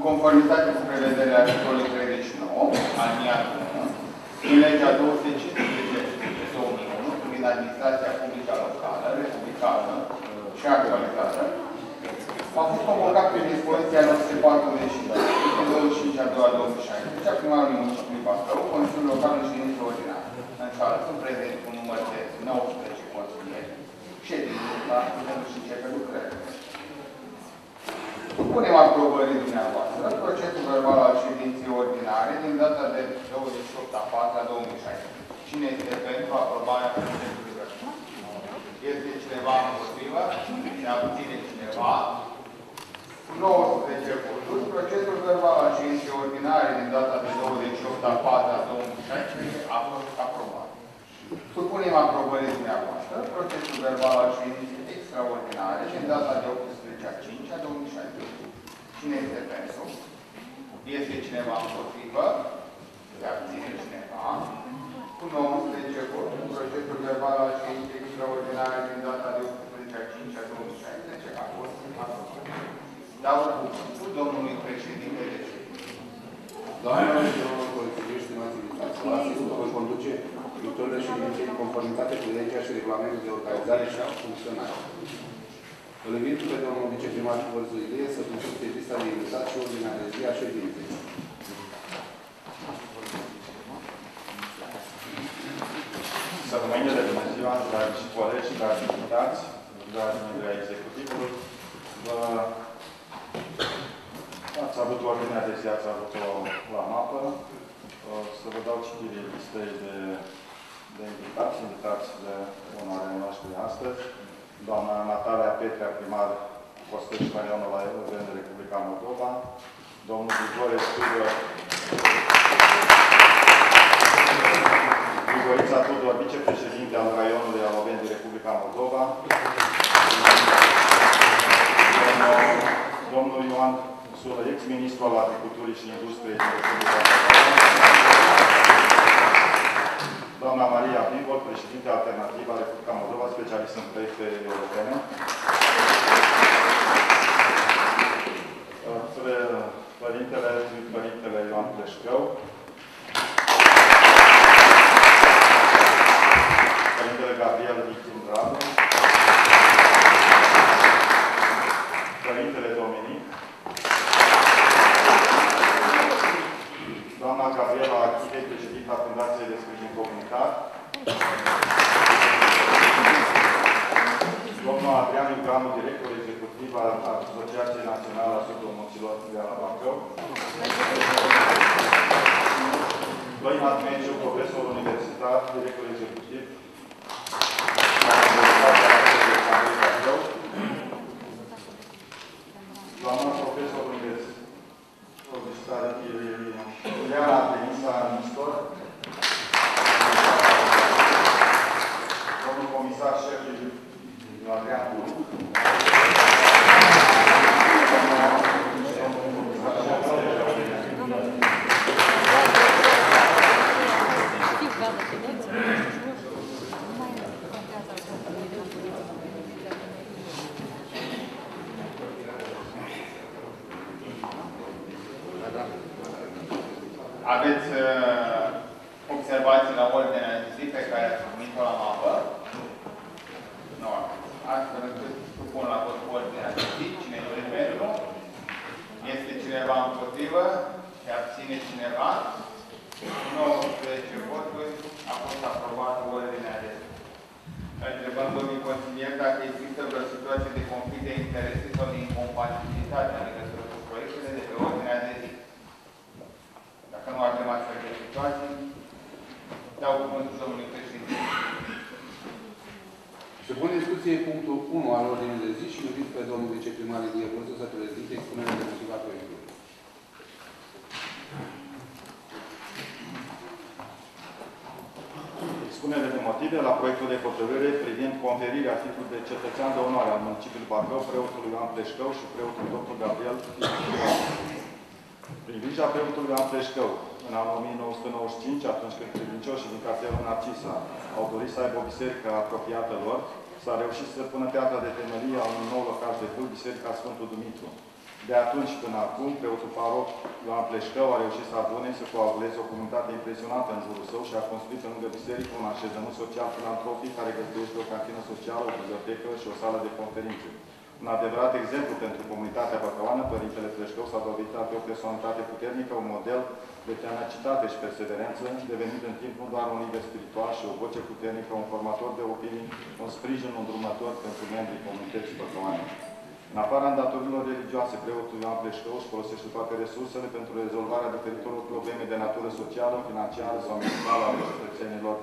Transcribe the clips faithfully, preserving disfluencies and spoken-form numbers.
conformitate cu prevederea articolului treizeci și nouă, aliniatul unu, din legea două sute cincizeci pe două mii unu, privind administrația publică locală, republicană și actualizată, a fost convocat prin dispoziția nouă sute patruzeci și doi, pe douăzeci și cinci a doua două mii șaisprezece, a primarului municipiului Bacău, Consiliul Local în ședință ordinară. În sală sunt prezenți un număr de nouăsprezece consilieri, ședință la pentru și începe lucrările. Supunem aprobării dumneavoastră procesul verbal al ședinței ordinare din data de douăzeci și opt a patra două mii șaisprezece. Cine este pentru aprobarea procesului verbal? Este cineva împotrivă? Se abține cineva? nouăsprezece voturi. Procesul verbal al ședinței ordinare din data de douăzeci și opt a patra două mii șaisprezece a fost aprobat. Supunem aprobării dumneavoastră procesul verbal al ședinței extraordinare din data de optsprezece a cincea două mii șaisprezece. Cine este pentru? Este cineva împotrivă? Se abține cineva? Cu nouăsprezece voturi, procesul verbal al ședinței extraordinare din data de optsprezece a cincea două mii șaisprezece a fost aprobat. Dau cuvântul domnului președinte de ședință. Doamnelor și domnilor colegi, stimați invitați, vă asist că voi conduce lucrările ședinței în conformitate cu legea și regulamentul de organizare și a funcționare. Îl invit pe domnul viceprimar Vărzu Ilie să consulte lista de invitați și ordinea de zi a ședinței. Să rămâinile de bună ziua, dragi colegi, dragi invitați, dragi membri ai executivului. Ați avut ordinea de zi, ați avut-o la mapă. Să vă dau citire listei de, de invitați, invitați de onoarea noastră astăzi. Doamna Natalia Petrea, primar Costești, raionul la Eugen, Republica Moldova. Domnul Grigore Tudor, Grigorița Tudor, vicepreședinte al raionului Aloveni, Republica Moldova. Domnul Ioan Sulă, ex-ministru al Agriculturii și Industriei din Republica Moldova. Doamna Maria Bibol, președinte alternativ al Republica Moldova, specialist în proiecte europene. Părintele, Părintele Ioan Pleșcău. Părintele Gabriel Victim Radu. Părintele Dominic. Doamna Gabriela Achitei, președinta Fundației de Sprijin Comunitar. Domnul Adrian Iuganu, director executiv al Asociației Naționale a Sotomonților de la Bacău. Doina Dmenciu, profesor universitar, director executiv la Universitatea Andrei Bacău. Doamna profesor universitar Iuliana Denisa Nistor. Domnul comisar șef Adrian Buru. Aveți uh, observații la ordinea de zi pe care ați primit-o la mapă? Nu. Astfel încât supun la vot ordinea de zi. Cine este pentru? Este cineva împotrivă? Se abține cineva? nouăsprezece voturi. A fost aprobată ordinea de zi. Întrebăm domnul consilier dacă există vreo situație de conflict de interese sau de incompatibilitate în legătură cu proiectele de pe ordinea de zi. Dacă nu avem astfel de situații, dau cuvântul domnului președinte. Se pune discuție punctul unu al ordinii de zi și invit pe domnul viceprimar Ilie Vărzu să prezinte expunerea de motiv a proiectului. Expunere de motive la proiectul de hotărâre privind conferirea titlului de cetățean de onoare al municipiului Bacău, preotul Ioan Pleșcău și preotul doctor Gabriel. Prin vigea preotului Ioan Pleșcău, în anul o mie nouă sute nouăzeci și cinci, atunci când credincioșii din cartierul Narcisa au dorit să aibă o biserică apropiată lor, s-a reușit să pună piatra de temelie a unui nou locaș de cult, Biserica Sfântul Dumitru. De atunci până acum, preotul paroc Ioan Pleșcău a reușit să adune, să coaguleze o comunitate impresionantă în jurul său și a construit în lângă biserică un așezământ social filantropic care găzduiește o cantină socială, o bibliotecă și o sală de conferințe. Un adevărat exemplu pentru comunitatea băcăoană, Părintele Pleșcău s-a dovedit a fi o personalitate puternică, un model de tenacitate și perseverență, devenind în timp nu doar un lider spiritual și o voce puternică, un formator de opinii, un sprijin îndrumător pentru membrii comunității băcăoane. În afara îndatorilor religioase, preotul Ioan Pleșcău își folosește toate resursele pentru rezolvarea diferitelor probleme de natură socială, financiară sau medicală ale cetățenilor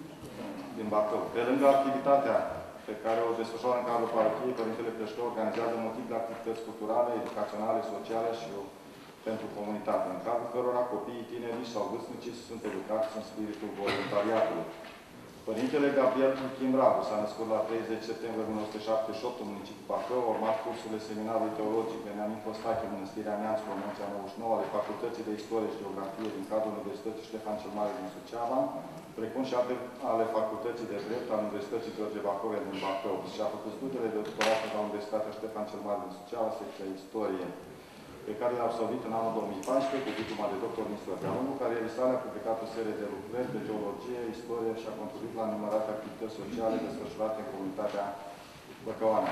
din Bacău. Pe lângă activitatea pe care o desfășoară în cadrul parochiei, Părintele Pleșcău organizează multiple activități culturale, educaționale, sociale și pentru comunitate, în cadrul cărora copiii, tinerii sau vârstnicii sunt educați în spiritul voluntariatului. Părintele Gabriel Kim Radu s-a născut la treizeci septembrie o mie nouă sute șaptezeci și opt în municipiul Bacău, a urmat cursurile Seminarului Teologic Beniamin Costache, Mănăstirea Neamț, Promoția nouăzeci și nouă, ale Facultății de Istorie și Geografie din cadrul Universității Ștefan cel Mare din Suceava, precum și alte ale Facultății de Drept al Universității George Bacău din Bacău și a făcut studiile de doctorat la Universitatea Ștefan cel Mare din Suceava, secția Istorie, pe care le-a absolvit în anul două mii paisprezece cu diploma de doctor în istoria. În carierei sale a publicat o serie de lucrări de teologie, istorie și a contribuit la numerate activități sociale desfășurate în comunitatea băcăoană.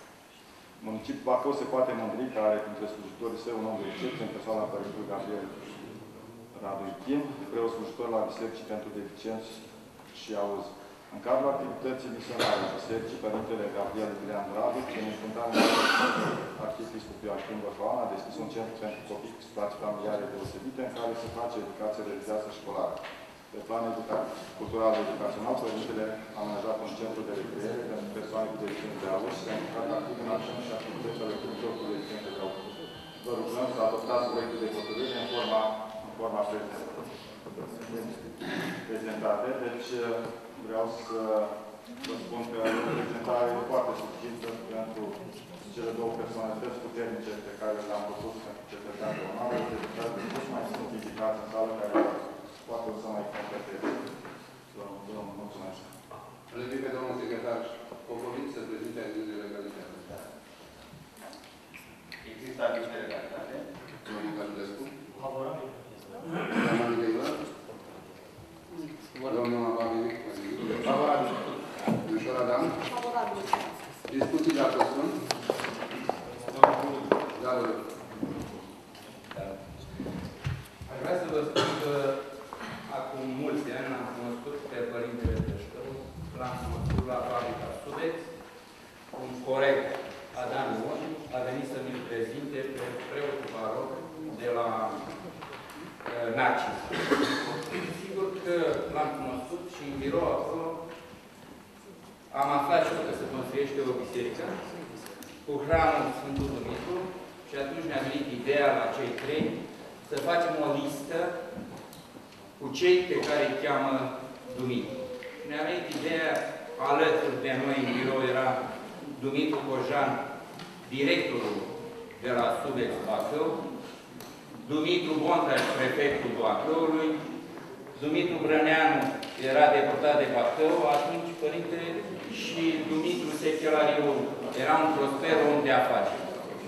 Municipiul Bacău se poate mândri că are printre slujitorii săi un om de excepție în persoana Părintului Gabriel Radu Kim, preot slujitor la Bisericii pentru Deficienți și Auz. În cadrul activității misionare în Bisericii, Părintele Gabriel Iulian Radu, prin înfruntarea Arhiepiscopul Ioachim Băcăoană, a deschis un centru pentru copii cu situații familiare deosebite, în care se face educație religioasă școlară. Pe plan cultural educațional, Părintele a amenajat un centru de recreere pentru persoane cu deficiențe de auz și a implicat activ în acțiuni și activități ale copiilor cu deficiențe de auz. Vă rugăm să adoptați proiectul de hotărâre în forma, în forma prezentate. Deci, vreau să vă spun că o prezentare foarte succintă pentru cele două personalități puternice pe care le-am propus pentru cetățeanul de onoare, prezentare de mai sunt indicați în sală care poate o să mai completeze. Vă mulțumesc. Îl invit pe domnul secretar Popovici să prezinte avize de legalitate. Există avize de legalitate? Domnul Căludescu? Favorabil. Doamna Mihailă? Domnul Ababil? Favorabil. Domnul Adam? Favorabil. Discuții dacă sunt? Da, vă rog. Aș vrea să vă spun că acum mulți ani am cunoscut pe Părintele Pleșcău, l-am cunoscut la fabrica Sudeț, un coleg, Adam Ion, a venit să mi-l prezinte pe preotul baroc de la uh, Naci. Sigur că l-am cunoscut și în birou acolo am aflat și eu că se construiește o biserică cu hramul Sfântul Dumitru și atunci ne-a venit ideea la cei trei să facem o listă cu cei pe care îi cheamă Dumitru. Ne-a venit ideea, alături de noi în birou era Dumitru Cojan, directorul de la Sudeț Bacău, Dumitru Bontaș, prefectul Bacăului, Dumitru Brăneanu era deputat de Bacău, atunci Părinte, și Dumitru Sechelariu era un prosper om de afaceri.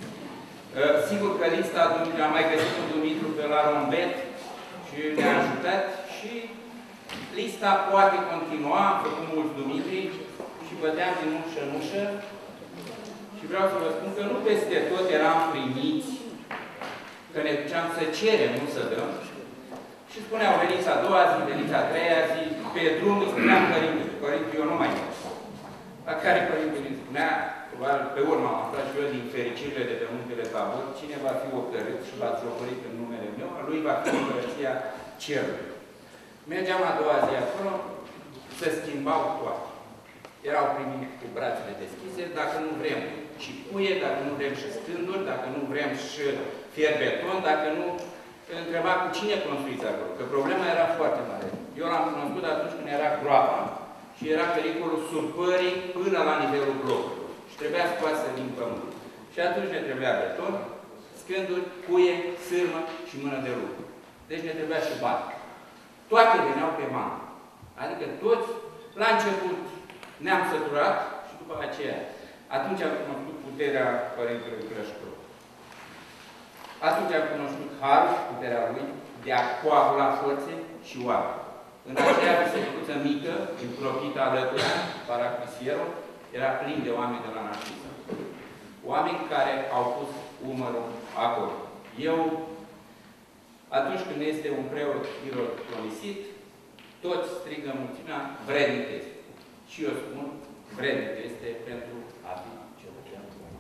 Sigur că lista Dumitru, am mai găsit un Dumitru pe la Rombet și ne-a ajutat și lista poate continua, am făcut mulți Dumitri și băteam din ușă în ușă și vreau să vă spun că nu peste tot eram primiți, că ne duceam să cerem, nu să dăm. Și spuneau, veniți a doua zi, veniți a treia zi, pe drum îi spuneam Părintele, Părinte, eu nu mai merg. La care Părintele îmi spunea, pe urmă am aflat și eu din fericirile de pe Muntele Tabor, cine va fi hotărât și v-ați locurit în numele meu, lui va fi împărăția cerului. Mergeam a doua zi acolo, se schimbau toate. Erau primiți cu brațele deschise, dacă nu vrem și cuie, dacă nu vrem și scânduri, dacă nu vrem și fier beton, dacă nu întreba cu cine construiți acolo, că problema era foarte mare. Eu l-am cunoscut atunci când era groapa și era pericolul surpării până la nivelul blocului. Și trebuia scoasă din pământ. Și atunci ne trebuia beton, scânduri, cuie, sârmă și mână de lucru. Deci ne trebuia și bani. Toate veneau pe mamă. Adică toți, la început, ne-am săturat și după aceea. Atunci am cunoscut puterea Părintelui Pleșcău. Atunci am cunoscut harul și puterea lui de a coagula forțe și oameni. În aceea bisericuță mică, încropită alături, Paraclisierul, era plin de oameni de la naștere. Oameni care au pus umărul acolo. Eu, atunci când este un preot ironisit, toți strigă mulțimea, vrednic este. Și eu spun, vrednic este pentru a fi cetățean bun.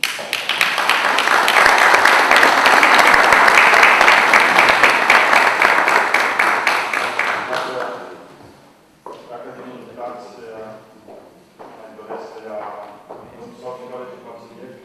Dacă vă invitați, mai doresc să ia sau și colegi consilieri.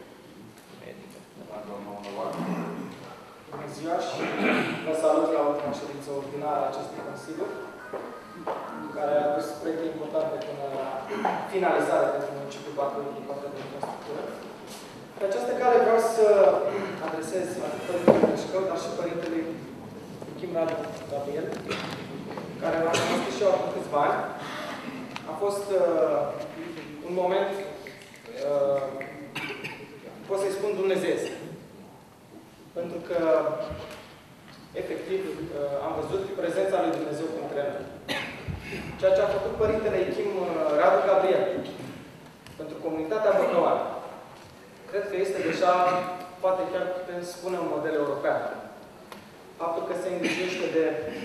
Bună ziua și vă salut la ultima ședință ordinară a acestui Consiliu, care a adus proiecte importante până la finalizare pentru municipiul Bacăului, partea de infrastructură. Pe această cale vreau să adresez atât Părintele Meșcău, dar și Părintele Chim Radu Gabriel, care m-a cunoscut și eu acum câțiva ani. A fost uh, un moment, uh, pot să-i spun dumnezeiesc. Pentru că, efectiv, uh, am văzut prezența lui Dumnezeu între noi. Ceea ce a făcut Părintele Chim Radu Gabriel pentru comunitatea băcăoară, cred că este deja, poate chiar putem spune, un model european. Faptul că se îngrijește de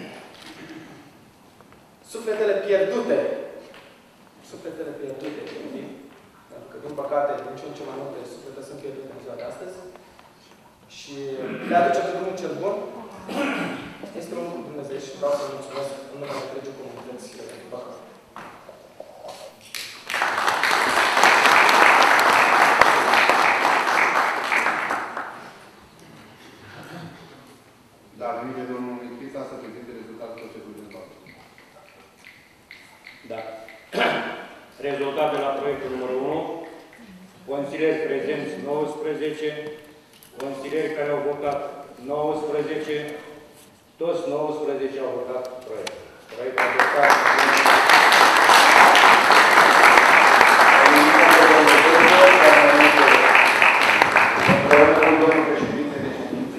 sufletele pierdute, sufletele pierdute, efectiv, pentru că, din păcate, din ce în ce mai multe suflete sunt pierdute în ziua de astăzi, și le aduce pe drumul cel bun, este un lucru Dumnezeu și vreau să-l mulțumesc în numele întregii comunități Bacău. Da, venit de domnul Michita să prezinte rezultatul procesului de bază. Da. Rezultatele la proiectul numărul unu. Consilieri prezenți nouăsprezece, consilieri care au votat nouăsprezece, toți nouăsprezece au votat proiectul. Proiectul adoptat. Domnul președinte de ședință.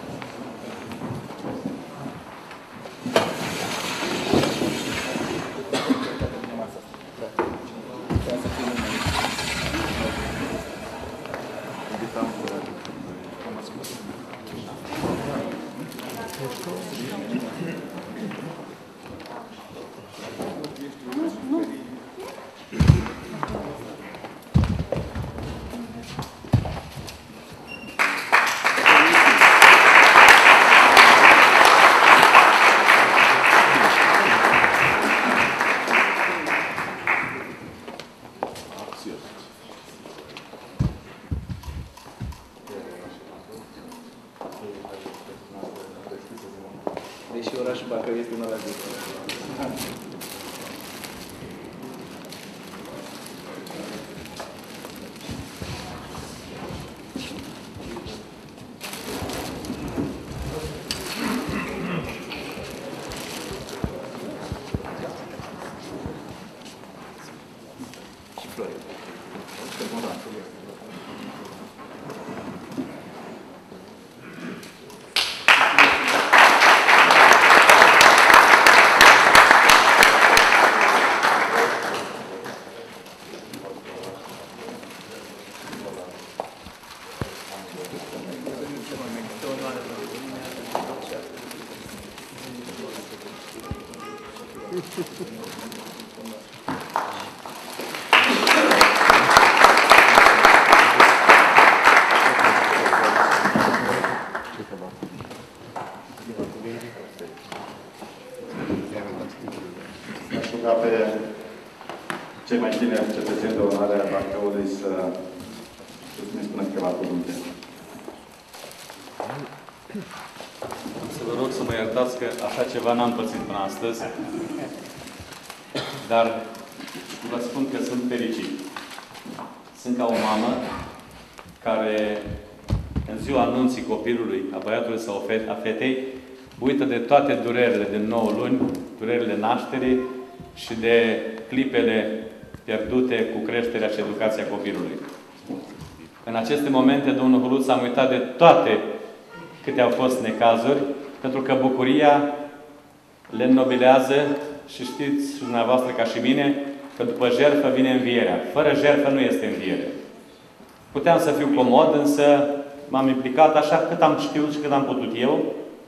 Deși orașul Bacău este un oraș de și flori. Aș ruga pe cei mai tineri cetățeni de onoare a Bacăului să ne spună câteva cuvinte. Să vă rog să mă iertați că așa ceva n-am pățit până astăzi, dar vă spun că sunt fericit. Sunt ca o mamă care în ziua anunții copilului, a băiatului sau a fetei, uită de toate durerile de nouă luni, durerile nașterii și de clipele pierdute cu creșterea și educația copilului. În aceste momente, domnul Huluț, am uitat de toate câte au fost necazuri, pentru că bucuria le înnobilează și știți și dumneavoastră ca și mine că după jertfă vine învierea. Fără jertfă nu este înviere. Puteam să fiu comod, însă m-am implicat așa cât am știut și cât am putut eu.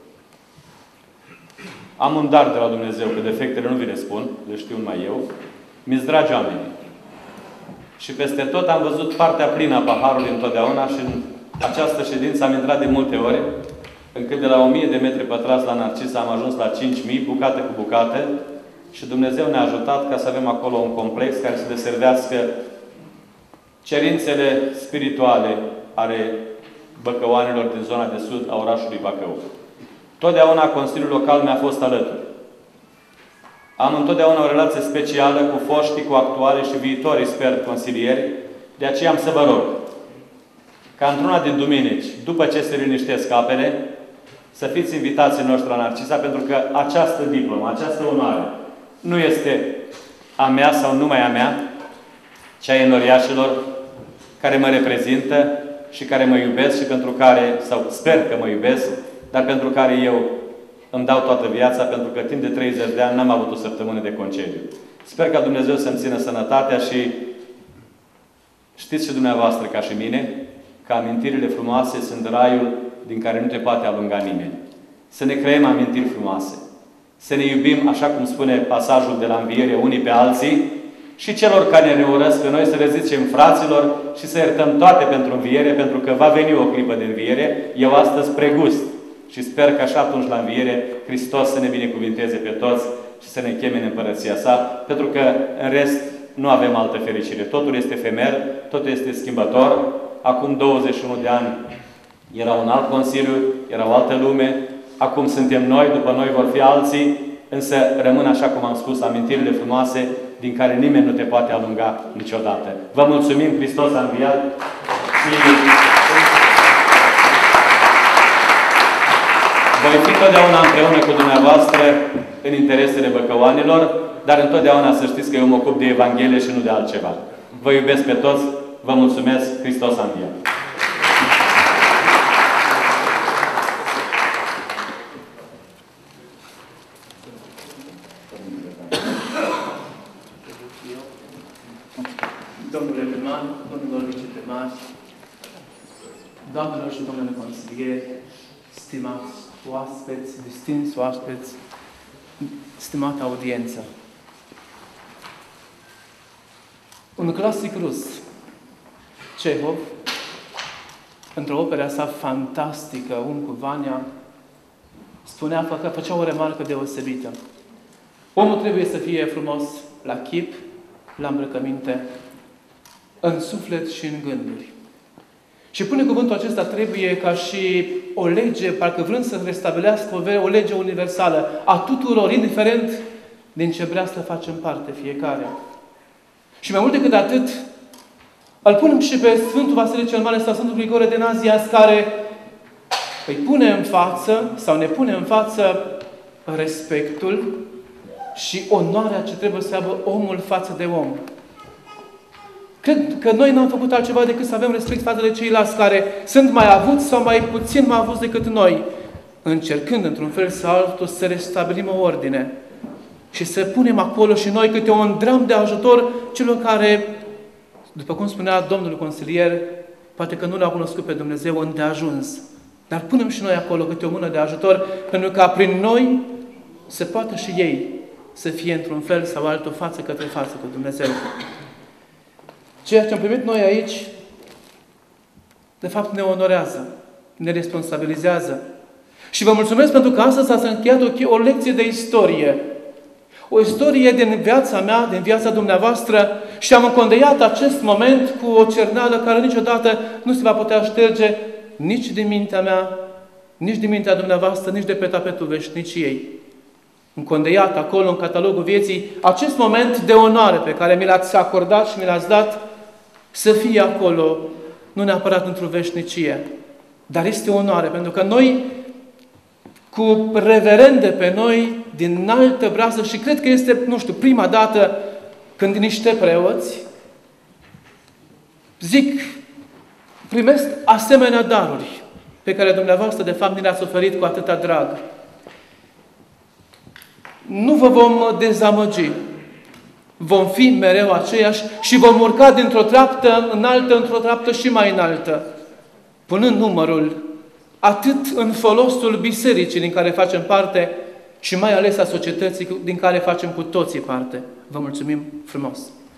Am un dar de la Dumnezeu, că defectele nu vi le spun, le știu numai eu. Mi-s dragi oamenii. Și peste tot am văzut partea plină a paharului întotdeauna și în această ședință am intrat de multe ori, încât de la o mie de metri pătrați la Narcisa am ajuns la cinci mii, bucată cu bucată, și Dumnezeu ne-a ajutat ca să avem acolo un complex care să deservească cerințele spirituale ale băcăuanilor din zona de sud a orașului Bacău. Totdeauna Consiliul Local mi-a fost alături. Am întotdeauna o relație specială cu foștii, cu actuale și viitorii, sper, consilieri. De aceea am să vă rog ca într-una din duminici, după ce se liniștesc apele, să fiți invitații noștri la Narcisa, pentru că această diplomă, această onoare, nu este a mea sau numai a mea, ci a enoriașilor care mă reprezintă și care mă iubesc și pentru care, sau sper că mă iubesc, dar pentru care eu îmi dau toată viața, pentru că timp de treizeci de ani n-am avut o săptămână de concediu. Sper ca Dumnezeu să-mi țină sănătatea și știți și dumneavoastră, ca și mine, că amintirile frumoase sunt raiul din care nu te poate alunga nimeni. Să ne creăm amintiri frumoase. Să ne iubim, așa cum spune pasajul de la Înviere, unii pe alții, și celor care ne urăsc pe noi să le zicem fraților și să iertăm toate pentru înviere, pentru că va veni o clipă de înviere. Eu astăzi pregust și sper că și atunci la înviere Hristos să ne binecuvinteze pe toți și să ne cheme în împărăția sa, pentru că în rest nu avem altă fericire. Totul este efemer, totul este schimbător. Acum douăzeci și unu de ani era un alt Consiliu, era o altă lume. Acum suntem noi, după noi vor fi alții, însă rămân, așa cum am spus, amintirile frumoase din care nimeni nu te poate alunga niciodată. Vă mulțumim, Hristos a înviat și voi fi totdeauna împreună cu dumneavoastră în interesele băcăuanilor, dar întotdeauna să știți că eu mă ocup de Evanghelie și nu de altceva. Vă iubesc pe toți, vă mulțumesc, Hristos a înviat. Domnule primar, domnilor viceprimari, doamnelor și domnule consilieri, stimați oaspeți, distinși oaspeți, stimată audiență. Un clasic rus, Cehov, într-o opera sa fantastică, Un cu Vania, spunea că făcea o remarcă deosebită. Omul trebuie să fie frumos la chip, la îmbrăcăminte, în suflet și în gânduri. Și pune cuvântul acesta trebuie ca și o lege, parcă vrând să restabilească o lege universală a tuturor, indiferent din ce vrea să facem parte fiecare. Și mai mult decât atât, îl punem și pe Sfântul Vasile cel Mare sau Sfântul Grigore de Nazianz, care îi pune în față, sau ne pune în față respectul și onoarea ce trebuie să aibă omul față de om. Cred că noi n-am făcut altceva decât să avem respect față de ceilalți care sunt mai avuți sau mai puțin mai avuți decât noi, încercând într-un fel sau altul să restabilim o ordine și să punem acolo și noi câte un dram de ajutor celor care, după cum spunea domnul consilier, poate că nu l-au cunoscut pe Dumnezeu îndeajuns, dar punem și noi acolo câte o mână de ajutor, pentru ca prin noi să poată și ei să fie într-un fel sau altul față către față cu Dumnezeu. Ceea ce am primit noi aici, de fapt, ne onorează, ne responsabilizează. Și vă mulțumesc pentru că astăzi s-a încheiat o, o lecție de istorie. O istorie din viața mea, din viața dumneavoastră, și am încondeiat acest moment cu o cerneală care niciodată nu se va putea șterge nici din mintea mea, nici din mintea dumneavoastră, nici de pe tapetul veșniciei. Încondeiat acolo, în catalogul vieții, acest moment de onoare pe care mi l-ați acordat și mi l-ați dat, să fie acolo, nu neapărat într-o veșnicie. Dar este o onoare, pentru că noi, cu reverende pe noi, din înaltă brasă, și cred că este, nu știu, prima dată când niște preoți zic, primesc asemenea daruri. pe care dumneavoastră, de fapt, ni le-ați oferit cu atâta drag. Nu vă vom dezamăgi. Vom fi mereu aceiași și vom urca dintr-o treaptă înaltă, într-o treaptă și mai înaltă, punând numărul atât în folosul bisericii din care facem parte, și mai ales a societății din care facem cu toții parte. Vă mulțumim frumos!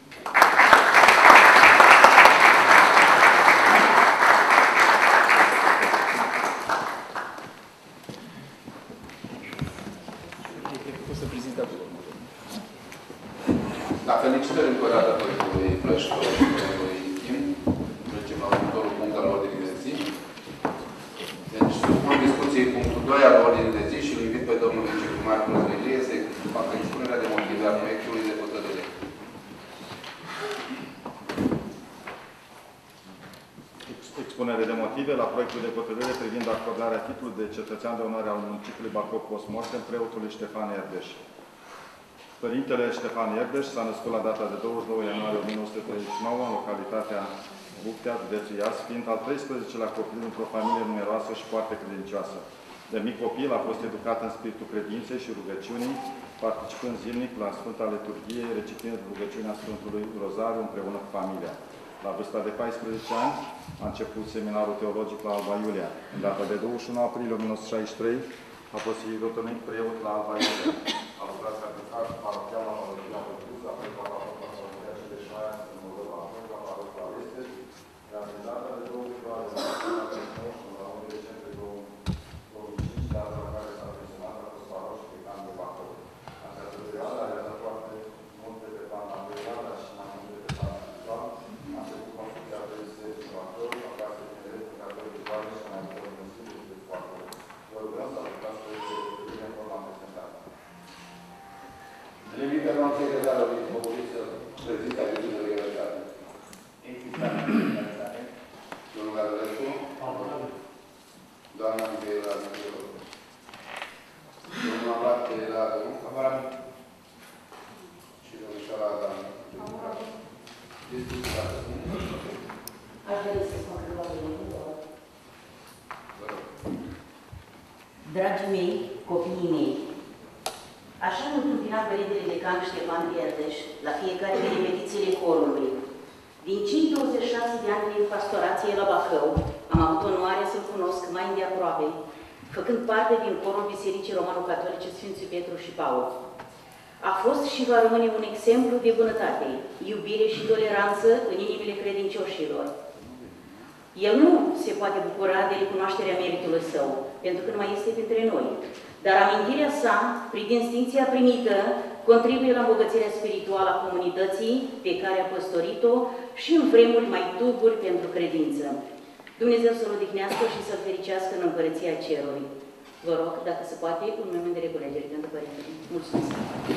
Da, felicitări încă o dată proiectului Plășcă și proiectului Tim. Trecem la următorul punct al ordinii de zi. Deci, supun discuției punctul doi al ordinii de zi și îl invit pe domnul viceprimar Crăzvelie să facă expunerea de motive a proiectului de hotărâre. Expunere de motive la proiectul de hotărâre privind acordarea titlului de cetățean de onoare al municipiului Bacău post-mortem preotului Ștefan Erdeș. Părintele Ștefan Erdeș s-a născut la data de douăzeci și nouă ianuarie o mie nouă sute treizeci și nouă în localitatea Buctea, județul Iași, fiind al treisprezecelea copil într-o familie numeroasă și foarte credincioasă. De mic copil a fost educat în spiritul credinței și rugăciunii, participând zilnic la Sfânta Liturghie, recitând rugăciunea Sfântului Rozariu împreună cu familia. La vârsta de paisprezece ani a început seminarul teologic la Alba Iulia. În data de douăzeci și unu aprilie o mie nouă sute șaizeci și trei a fost rotunit preot la Alba Iulia. A lucrat ca vicar parochial la Parohia Bătruza, a plecat la Parohia Cedeșaia, în Moldova, la Parohia Este, iar în data de douăzeci și doi la unu decembrie două mii cinci, data la care s-a pensionat, a fost paroș pe Can de Bacău. Această perioadă a realizat foarte multe pe plan materială și mai multe pe plan spiritual. A început construcția de biserici Bacău, la casă de tineret, pe care de toate și mai multe organisme de Bacău. Vă rugăm să ajutați pe bine în forma prezentată. Limita noastră secretară din Comunii să prezinte avizul de legalitate. Existarea de legalitate. Domnul Gardărescu. Doamna Mihaela Mihaela. Domnul Ablat Peladu. Favorabil. Și domnișoara Adam. Favorabil. Discutată. Aș dori să spun câteva cuvinte. Dragii mei, copiii mei, așa îl întâmpina Părintele Decan Ștefan Erdeș la fiecare din repetițiile corului. Din cei douăzeci și șase de ani de pastorație la Bacău, am avut onoarea să-l cunosc mai îndeaproape, făcând parte din corul Bisericii Romano-Catolice Sfinții Petru și Paul. A fost și va rămâne un exemplu de bunătate, iubire și toleranță în inimile credincioșilor. El nu se poate bucura de recunoașterea meritului său, pentru că nu mai este dintre noi. Dar amintirea sa, prin distincția primită, contribuie la îmbogățirea spirituală a comunității pe care a păstorit-o și în vremuri mai tulburi pentru credință. Dumnezeu să-l odihnească și să-l fericească în Împărăția Cerului. Vă rog, dacă se poate, un moment de reculegere pentru Părintele. Mulțumesc!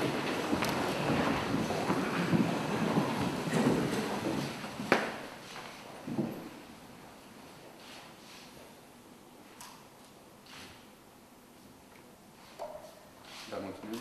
Da, mulțumim.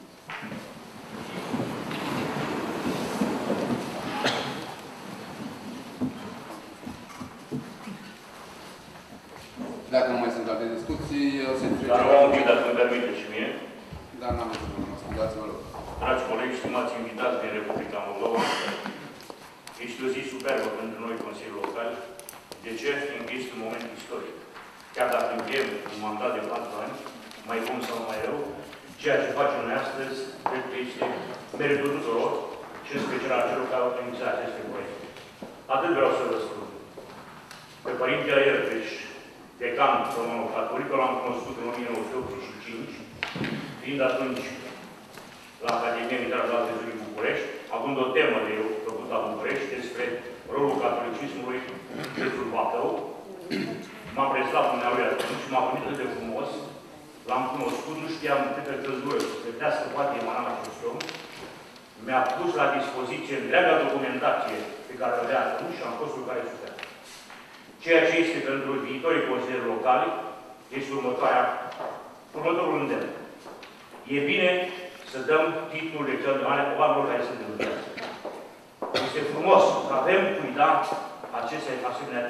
Dacă nu mai sunt alte discuții, o să trecem... Dar un pic, dacă îmi permite și mie. Da, n-am văzut, mă scuzați-vă rog. Dragi colegi, stimați invitați din Republica Moldova, este o zi superbă pentru noi, Consiliul Local. De ce? Fiindcă este un moment istoric. Chiar dacă încheiem un mandat de patru ani, mai bun sau mai rău, ceea ce facem noi astăzi, cred că este meritul tuturor și în special a celor care au organizat aceste proiecte. Atât vreau să vă spun. Pe Părintele Erdeș, decan romano-catolic, l-am cunoscut în o mie nouă sute optzeci și cinci, fiind atunci la Academia Militară de Alte Zuri București, având o temă de eu făcut la București despre rolul catolicismului în județul Bacău. M-am prezentat cu dumneavoastră atunci și m-a venit atât de frumos. L-am cunoscut, nu știam câte căzură să plătească poate emana acest om. Mi-a pus la dispoziție întreaga documentație pe care o avea atunci și am fost cu care suferea. Ceea ce este pentru viitorii consilieri locali este următoarea, următorul îndemn. E bine să dăm titlul de extraordinare oamenilor care sunt în viață. Este frumos că avem cuida aceste asemenea titluri.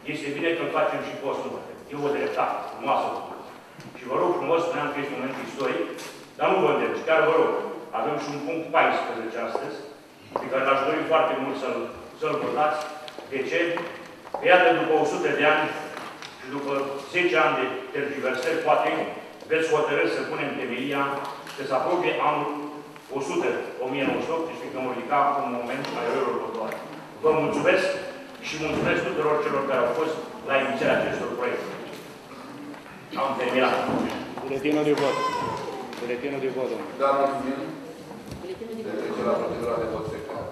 este bine că îl facem și postul. E o dreptate frumoasă. Și vă rog frumos, spuneam că este un moment istoric, dar nu vă îndemn, chiar vă rog. Avem și un punct paisprezece astăzi, pe care l-aș dori foarte mult să-l să votați. De ce? Iată, după o sută de ani și după zece ani de tergiversări, poate veți hotărâ să punem temelia, că se apropie anul o sută, o mie nouă sute optsprezece, că mă ridica un moment mai rău următoare. Vă mulțumesc și mulțumesc tuturor celor care au fost la inițierea acestor proiecte. Am terminat. Buletinul de vot. Buletinul de vot, domnule. Da, mulțumim. De trece la procedura de vot secret.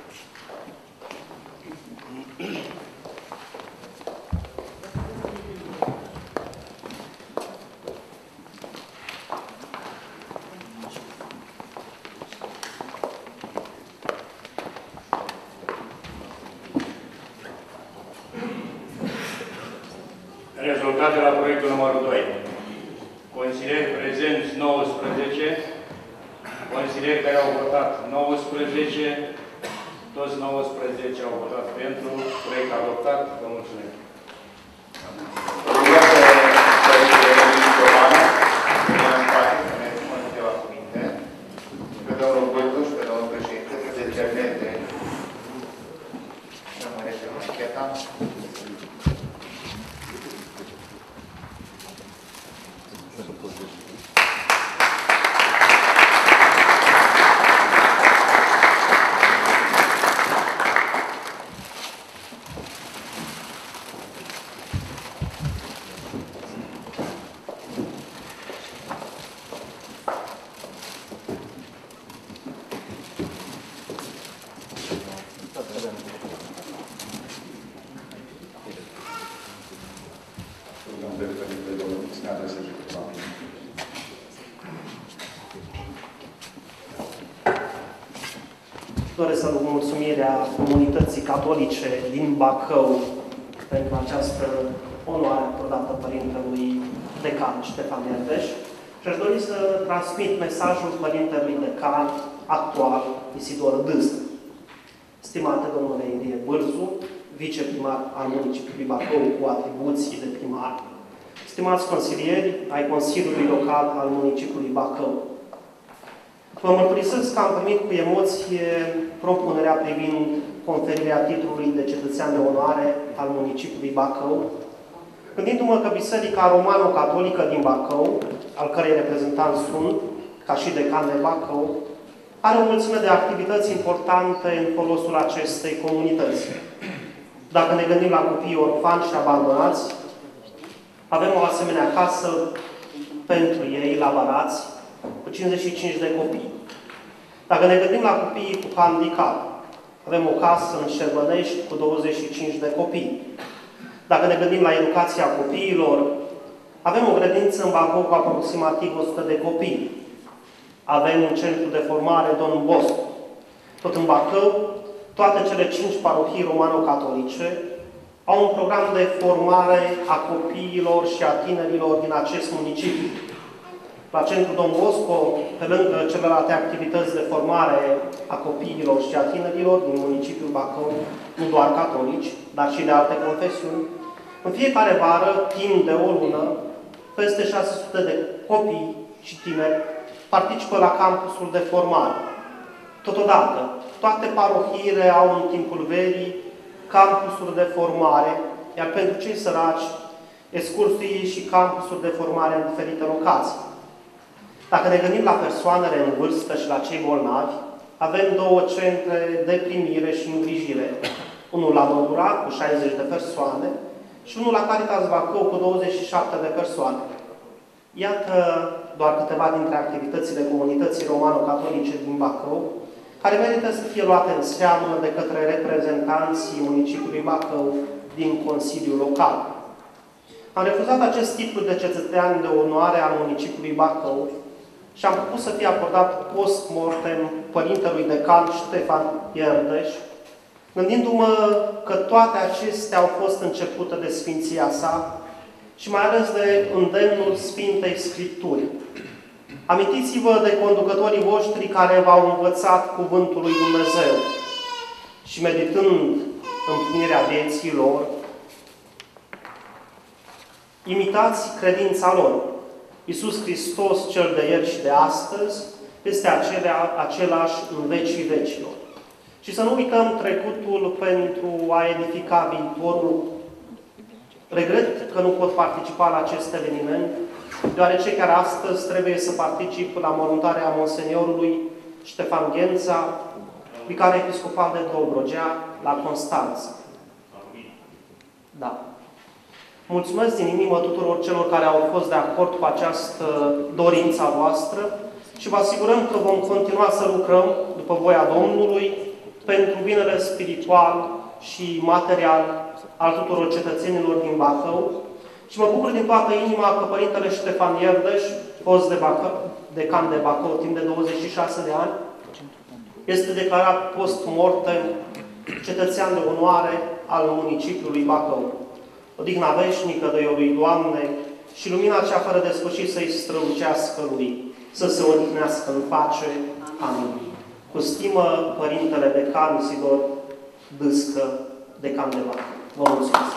Rezultate la proiectul numărul doi. Consilieri prezenți nouăsprezece, consilieri care au votat nouăsprezece, toți nouăsprezece au votat pentru, proiect adoptat. Vă mulțumim. Câteva cuvinte. Pe domnul Băldu și pe domnul președinte să se cernete. Rămâne pe ancheta. Doresc să vă mulțumirea comunității catolice din Bacău pentru această onoare acordată Părintelui Decan Ștefan Ierdeș și aș dori să transmit mesajul Părintelui Decan actual, Isidor Dâstă. Stimate domnule Ilie Bârzu, viceprimar al municipiului Bacău cu atribuții de primar, stimați consilieri ai Consiliului Local al municipiului Bacău, vă mărturisesc că am primit cu emoție propunerea privind conferirea titlului de cetățean de onoare al municipiului Bacău, gândindu-mă că Biserica Romano-Catolică din Bacău, al cărei reprezentant sunt, ca și decan de Bacău, are o mulțime de activități importante în folosul acestei comunități. Dacă ne gândim la copiii orfani și abandonați, avem o asemenea casă pentru ei la Barați, cu cincizeci și cinci de copii. Dacă ne gândim la copiii cu handicap, avem o casă în Șerbănești cu douăzeci și cinci de copii. Dacă ne gândim la educația copiilor, avem o grădiniță în Bacău cu aproximativ o sută de copii. Avem un centru de formare Don Bosco. Tot în Bacău, toate cele cinci parohii romano-catolice au un program de formare a copiilor și a tinerilor din acest municipiu. La Centrul Don Bosco, pe lângă celelalte activități de formare a copiilor și a tinerilor din municipiul Bacău, nu doar catolici, dar și de alte confesiuni, în fiecare vară, timp de o lună, peste șase sute de copii și tineri participă la campusul de formare. Totodată, toate parohiile au în timpul verii campusuri de formare, iar pentru cei săraci, excursii și campusuri de formare în diferite locații. Dacă ne gândim la persoanele în vârstă și la cei bolnavi, avem două centre de primire și îngrijire. Unul la Mădura, cu șaizeci de persoane, și unul la Caritas Bacău, cu douăzeci și șapte de persoane. Iată doar câteva dintre activitățile comunității romano-catolice din Bacău, care merită să fie luate în seamă de către reprezentanții municipiului Bacău din Consiliul Local. Am refuzat acest titlu de cetățean de onoare al municipiului Bacău și am propus să fie acordat post-mortem Părintelui Decan Ștefan Ierdeș, gândindu-mă că toate acestea au fost începute de Sfinția sa și mai ales de îndemnul Sfintei Scripturi. Amintiți-vă de conducătorii voștri care v-au învățat Cuvântul lui Dumnezeu și meditând împlinirea vieții lor, Imitați credința lor. Iisus Hristos, cel de ieri și de astăzi, este acelea, același în vecii vecilor. Și să nu uităm trecutul pentru a edifica viitorul. Regret că nu pot participa la acest eveniment, deoarece chiar astăzi trebuie să particip la mormântarea monseniorului Ștefan Ghența, vicar episcopal de Dobrogea, la Constanța. Da. Mulțumesc din inimă tuturor celor care au fost de acord cu această dorință a voastră și vă asigurăm că vom continua să lucrăm după voia Domnului pentru binele spiritual și material al tuturor cetățenilor din Bacău. Și mă bucur din toată inima că Părintele Ștefan Ierdeș, fost de Bacău, decan de Bacău timp de douăzeci și șase de ani, este declarat post-mortem cetățean de onoare al municipiului Bacău. Odihna veșnică de lui Doamne și lumina cea fără de sfârșit să-i strălucească lui, să se odihnească în pace. Amin. Cu stimă, Părintele Decan Isidor Dâscă, decan de Bacău. Vă mulțumesc!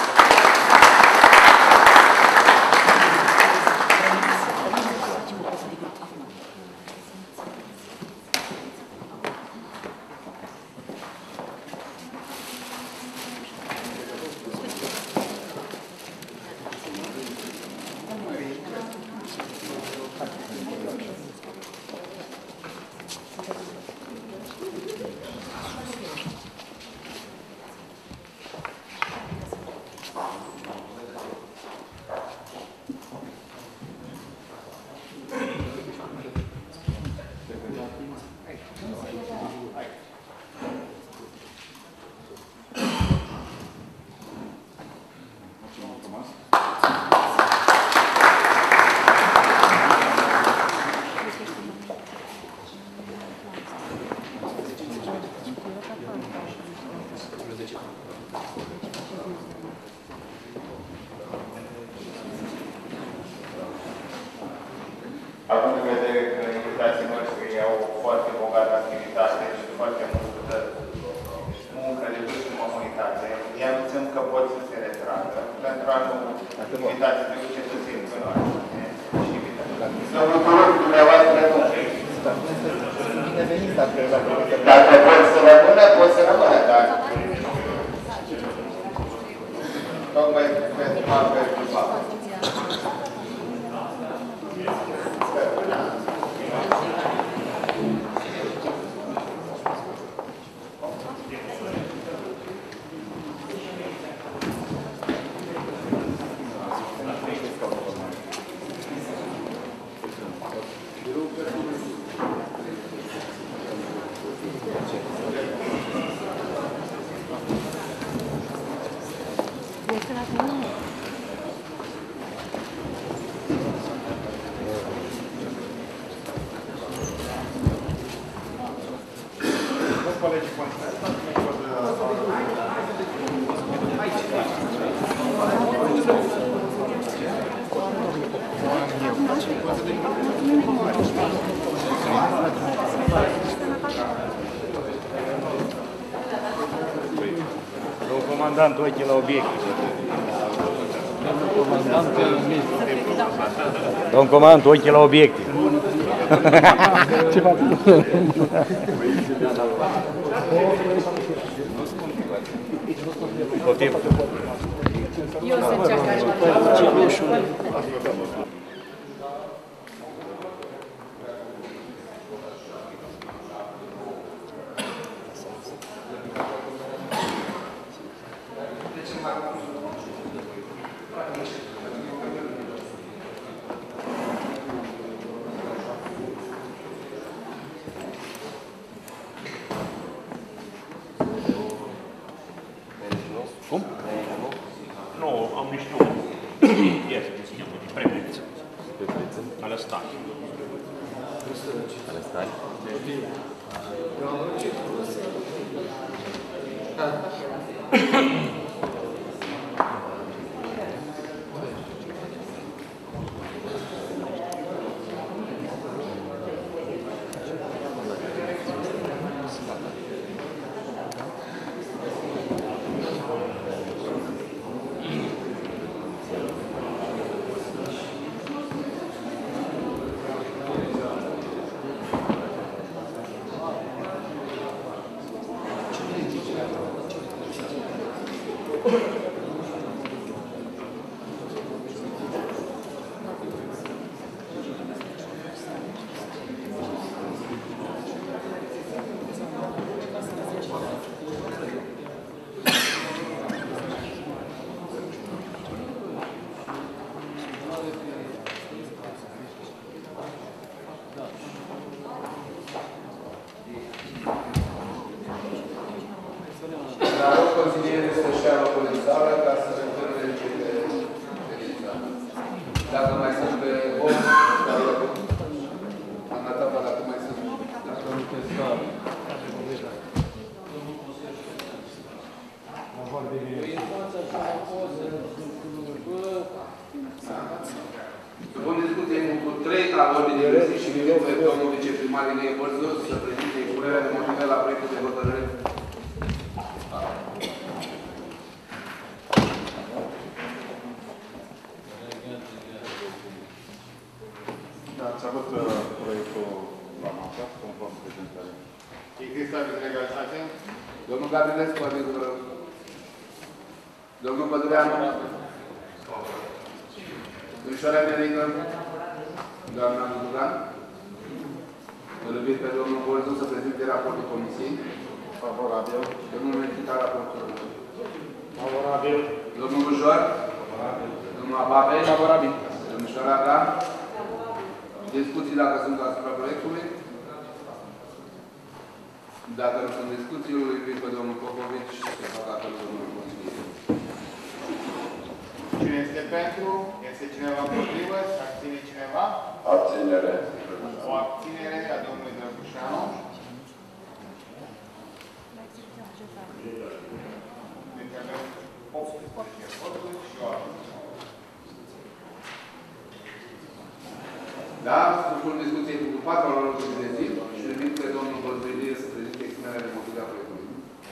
Având în vedere că invitații noștri au foarte bogată activitate și foarte multă muncă de dus în comunitate, îi anunțăm că pot să se retragă pentru a nu invitați de cetățenii noastre și invitați. Domnul Turuc, dumneavoastră nu. Dacă pot să rămână, pot să rămână, dar tocmai pentru a perturba. Domnul comandant, ochii la obiect. Domnul comandant, ochii la obiecte. Ce fac? Poftim. Eu sunt cea care Cum? Nu, am niște este, cum se cheamă, de prepreță. Prepreță? Alăstari. Alăstari? să-și ia locul în sală ca să se întâlne începe ședința. Dacă mai sunt pe om, am dat dacă mai sunt. Dacă nu pe sală. Supun discuție cu trei al ordinii de zi și invit pe domnul viceprimar Ilie Bărzu să prezinte expunerea de motive la proiectul de hotărâre. Ați avut proiectul la masă, conform prezentării. Există aviz de legalitate? Domnul Gabrielescu, avizul vă rog. Domnul Pădureanu. Domnișoara Nerică. Doamna Dudugan. Îl invit pe domnul Bolzu să prezinte raportul comisiei. Favorabil. Domnul Menchita, raportul. Favorabil. Domnul Bujor. Favorabil. Domnul Ababe. Favorabil. Domnișoara Dan. Discuții dacă sunt asupra proiectului. Dacă nu sunt discuții, îl invit pe domnul Popovici să facă apelul domnului consilier. Cine este pentru? Este cineva împotrivă? Se abține cineva? Abținere. O abținere a domnului Drăgușanu. Deci avem optsprezece voturi și o abținere. Da? Supun discuție cu patru al ordinii de zi și îl invit pe domnul Bălzuilie să prezinte expunerea de motive a proiectului.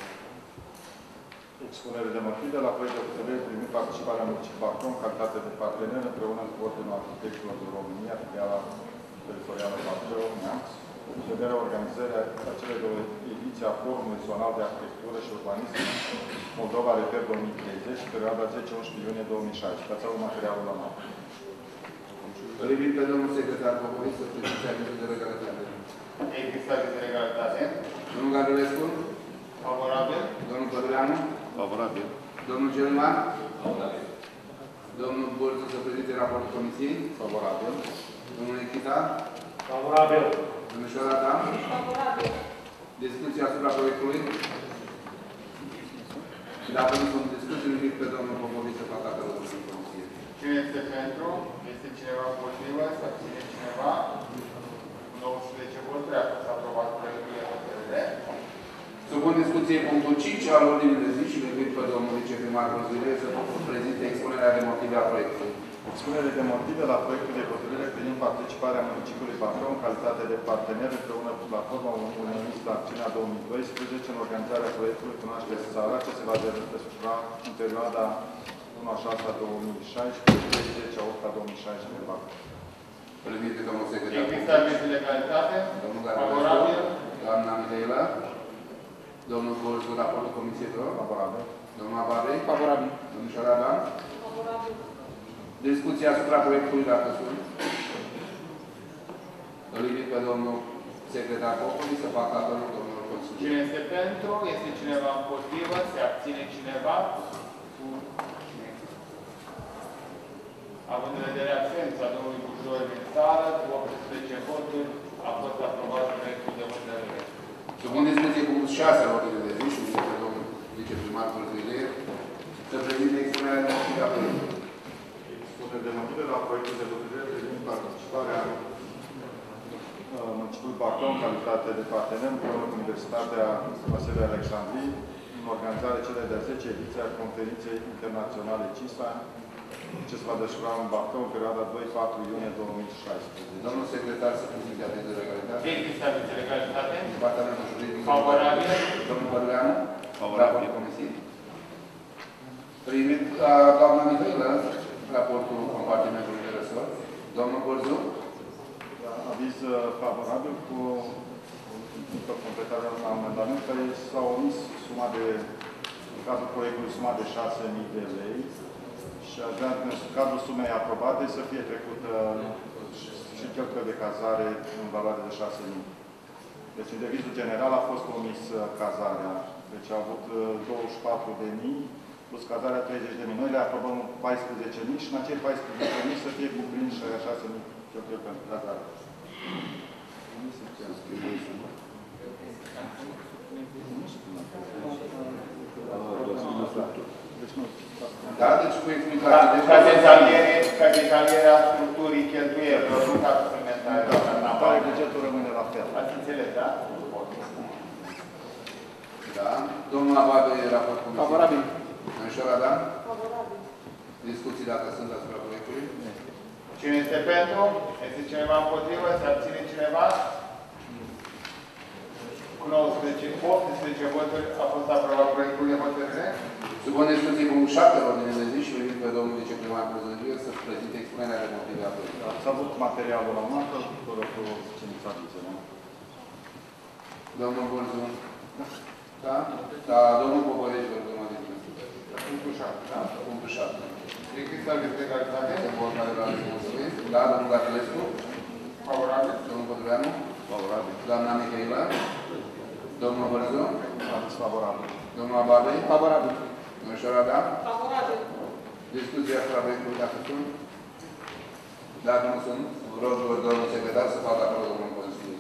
Expunere de motive la proiectul de hotărâre privind participarea municipiului Bacău în calitate de partener împreună cu Ordinul Arhitecților din România, filiala teritorială Bacău, Neamț, în vederea organizării a celei două ediții a Forumului Zonal de Arhitectură și Urbanism Moldova Reper două mii treizeci, perioada zece unsprezece iunie două mii șaisprezece. Ați avut materialul la mapă. Îl invit pe domnul secretar Popovici să prezinte avizul de legalitate. Există aviz de legalitate? Domnul Gabrielescu. Favorabil. Domnul Pădureanu. Favorabil. Domnul Gelman. Favorabil. Domnul Bolzu să prezinte raportul comisiei. Favorabil. Domnul Nechita. Favorabil. Domnișoara Dan. Favorabil. Discuții asupra proiectului. Dacă nu sunt discuții, îl invit pe domnul Popovici să facă apelul domnului consilier. Cine este pentru? Este cineva împotrivă? Se abține cineva? nouăsprezece voturi. A fost aprobat proiectul de hotărâre. Supun discuție punctul cinci al ordinii de zi și îl invit pe domnul viceprimar Bălzuilie să prezinte expunerea de motive a proiectului. Expunere de motive la proiectul de hotărâre privind participarea municipiului Bacău în calitate de partener împreună cu Platforma Unionistă Acțiunea două mii doisprezece în organizarea proiectului Cunoașteți Țara, ce se va desfășura în perioada unu a șasea două mii șaisprezece, zece a opta două mii șaisprezece Bacău. Îl invit pe domnul secretar. Există aviz de legalitate? Domnul Favorabil. Doamna Mireila. Domnul Bolzu, raportul comisiei de Favorabil. Domnul Ababe. Favorabil. Domnișoara Dan. Favorabil. Discuția asupra proiectului dacă sunt. Îl invit pe domnul secretar Popovici să facă apelul domnului consilier. Cine este pentru? Este cineva împotrivă? Se abține cineva? Având în vedere absența domnului Bujor din sală, cu optsprezece voturi, a fost aprobat proiectul de hotărâre. Supun discuție cu șase al ordinii de zi și îl invit pe domnul viceprimar Bălzuilie să prezinte expunerea de motive a proiectului. Expunere de motive la proiectul de hotărâre privind participarea municipiului Bacău în calitate de partener împreună cu Universitatea Vasile Alexandrii în organizarea celei de-a zece ediții a Conferinței Internaționale CISA, ce se va desfășura în Bacău în perioada doi patru iunie două mii șaisprezece. Domnul secretar să prezinte aviz de legalitate. Există aviz de legalitate? Departamentul juridic. Favorabil. Domnul Pădureanu. Favorabil. Raportul comisiei. Primit doamna Mihailă, raportul compartimentului de resort. Domnul Bolzu. Aviz favorabil cu completarea unui amendament care s-a omis suma de, în cazul proiectului, suma de șase mii de lei și aș vrea, în cazul sumei aprobate, să fie trecută și cheltuieli de cazare în valoare de șase mii. Deci, în devizul general a fost omis cazarea. Deci, a avut douăzeci și patru de mii plus cazarea treizeci de mii. Noi le aprobăm paisprezece mii și în acei paisprezece mii să fie cuprins șase mii cheltuieli pentru cazare. Da, deci cu Ca, explicații. ca detaliere, ca detaliere a structurii cheltuielilor, nu ca suplimentare, doamna Nava. Bugetul rămâne la fel. Ați înțeles, da? Da. Domnul Abadă, raport comisiei. Favorabil. Domnișoara Dan? Favorabil. Discuții dacă sunt asupra proiectului? Cine este pentru? Este cineva împotrivă? Se abține cineva? Cu nouăsprezece, optsprezece voturi a fost aprobat proiectul de hotărâre. Supun discuții punctul șapte la ordine de zi și invit pe domnul viceprimar Buzăriu să prezinte expunerea de motive a proiectului. Ați avut materialul la masă, fără cu cinița nu? Domnul Burzun? Da? Da, domnul Poporești, vă rugăm adică. Punctul șapte, da? Punctul șapte. Există de legalitate? Mulțumesc. Da, domnul Gatilescu? Favorabil. Domnul Codreanu? Favorabil. Doamna Mihaila? Domnul Bărzu? Favorabil. Domnul Abadei? Favorabil. Domnișoara Dan? Favorabil. Discuția asupra proiectului dacă sunt? Dacă nu sunt, rog domnul secretar să facă acolo domnul Consiliu.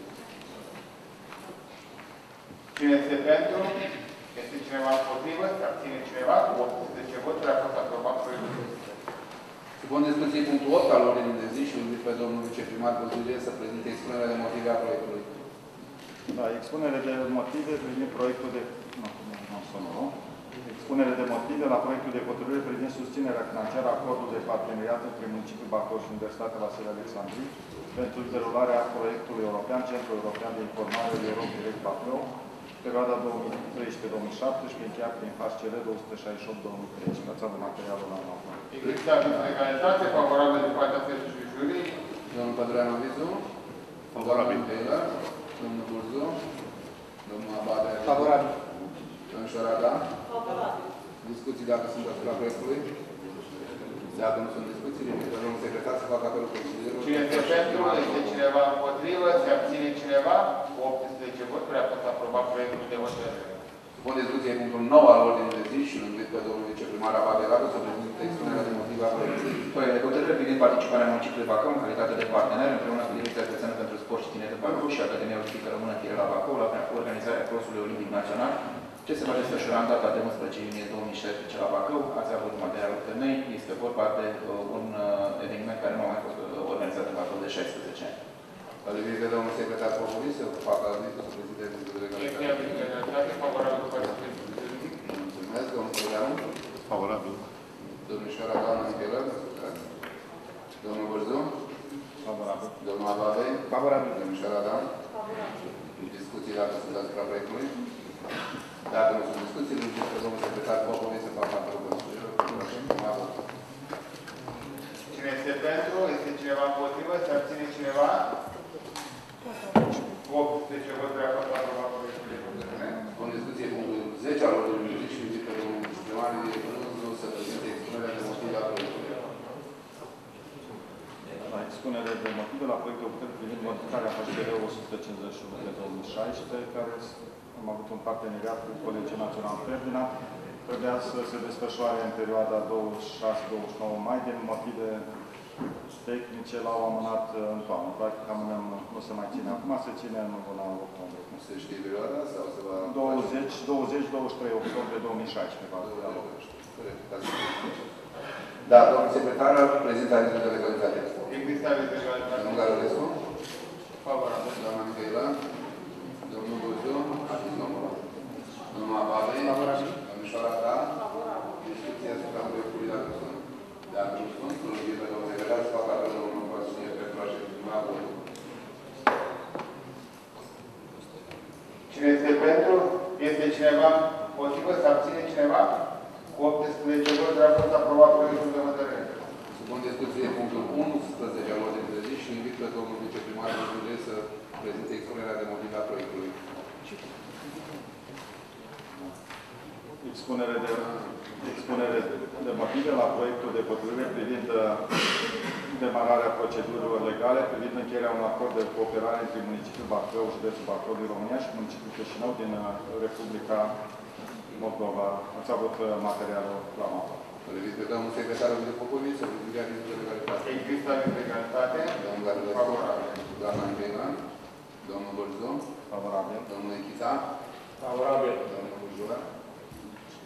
Cine este pentru? Este cineva împotrivă? Se abține cineva? Cu optsprezece voturi a fost aprobat proiectul. Supun discuției punctul opt al ordinii de zi și invit pe domnul viceprimar Buzărie să prezinte expunerea de motive a proiectului. Da, expunere de motive privind proiectul de... Nu, nu, nu, nu. Expunere de motive la proiectul de hotărâre privind susținerea financiară a acordului de parteneriat între municipiul Bacău și Universitatea Vasile Alexandrii pentru derularea proiectului european, Centrul European de Informare Europe Direct Bacău, perioada două mii treisprezece două mii șaptesprezece, încheiat prin H C R două sute șaizeci și opt două mii treisprezece. Ați avut materialul la noapte. Există aviz de legalitate, favorabil de partea serviciului juridic. Domnul Pădureanu Vizu? Favorabil. Taylor? Domnul Burzu? Domnul Abadea? Favorabil. Domnișoara Dan? Favorabil. Discuții dacă sunt asupra proiectului? Dacă nu sunt discuții, invit pe domnul secretar să facă apelul consilierului. Cine este pentru? Este cineva împotrivă? Se abține cineva? Cu optsprezece voturi a fost aprobat proiectul de hotărâre. Supun discuției punctul nouă al ordinii de zi și îl invit pe domnul viceprimar Abadea Radu să prezinte expunerea de motive a proiectului. Proiect de hotărâre privind participarea municipiului Bacău în calitate de partener împreună cu Direcția Județeană pentru Sport și Tineret Bacău și Academia Olimpică Română Tirela Bacău la organizarea Crosului Olimpic Național, ce se va desfășura în data de unsprezece iunie două mii șaisprezece la Bacău. Ați avut materialul femei, este vorba de uh, un uh, eveniment care nu a mai fost uh, organizat în Bacău de șaisprezece ani. Îl invit pe domnul secretar Popovici să facă avisul să prezinte avisul de legalitate. Este aviz de legalitate, favorabil de partea serviciului juridic. Mulțumesc, domnul Codreanu? Favorabil. Domnișoara doamna Mihaela? Domnul Bărzu? Favorabil. Domnul Abadei? Favorabil. Domnișoara Dan? Favorabil. Discuții dacă sunt asupra proiectului? Dacă nu sunt discuții, îl invit pe domnul secretar Popovici să facă apelul consilierului. Cine este pentru? Este cineva împotrivă? Se abține cineva? Cu optsprezece voturi a fost aprobat proiectul de hotărâre. În discuție punctul zece al ordinii de zi și invit pe domnul viceprimar să prezinte expunerea de motive a proiectului. La expunere de motive la proiectul hotărâre privind modificarea H C R o sută cincizeci și unu pe două mii șaisprezece, care am avut un parteneriat cu Colegiul Național Ferdinand. Trebuia să se desfășoare în perioada douăzeci și șase douăzeci și nouă mai, din motive tehnice l-au amânat în toamnă. Practic amânăm, nu se mai ține acum, se ține în luna octombrie. Nu se știe perioada sau se va... douăzeci douăzeci douăzeci și trei octombrie două mii șaisprezece. Da, domnul secretar, prezintă avizul de legalitate. Există aviz de legalitate. Domnul Garulescu? Favorabil. Doamna Mihaela? Domnul Buzu? Aviz domnul. Domnul Abadei? Favorabil. Domnișoara Dan? Favorabil. Discuția asupra proiectului dacă sunt. Dacă nu sunt, îl invit pe domnul secretar să facă apelul domnul consilier pentru a ședința votul. Cine este pentru? Este cineva împotrivă? Se abține cineva? Cu optsprezece voturi a fost aprobat proiectul de hotărâre. Supun discuție punctul unsprezece al ordinii de zi și invit pe domnul viceprimar Buzărie să prezinte expunerea de motive a proiectului. Expunere de, expunere de motive la proiectul de hotărâre privind demararea procedurilor legale, privind încheierea unui acord de cooperare între municipiul Bacău, județul Bacău din România și municipiul Chișinău din Republica Moldova. Ați avut materialul la mapă. Îl invit pe domnul secretarul de Popovici să prezinte avizul de legalitate. Există aviz de legalitate. Domnul Garulescu? Favorabil. Doamna Mihaela? Domnul Bărzu? Favorabil. Domnul Ichita? Favorabil. Domnul Bujura?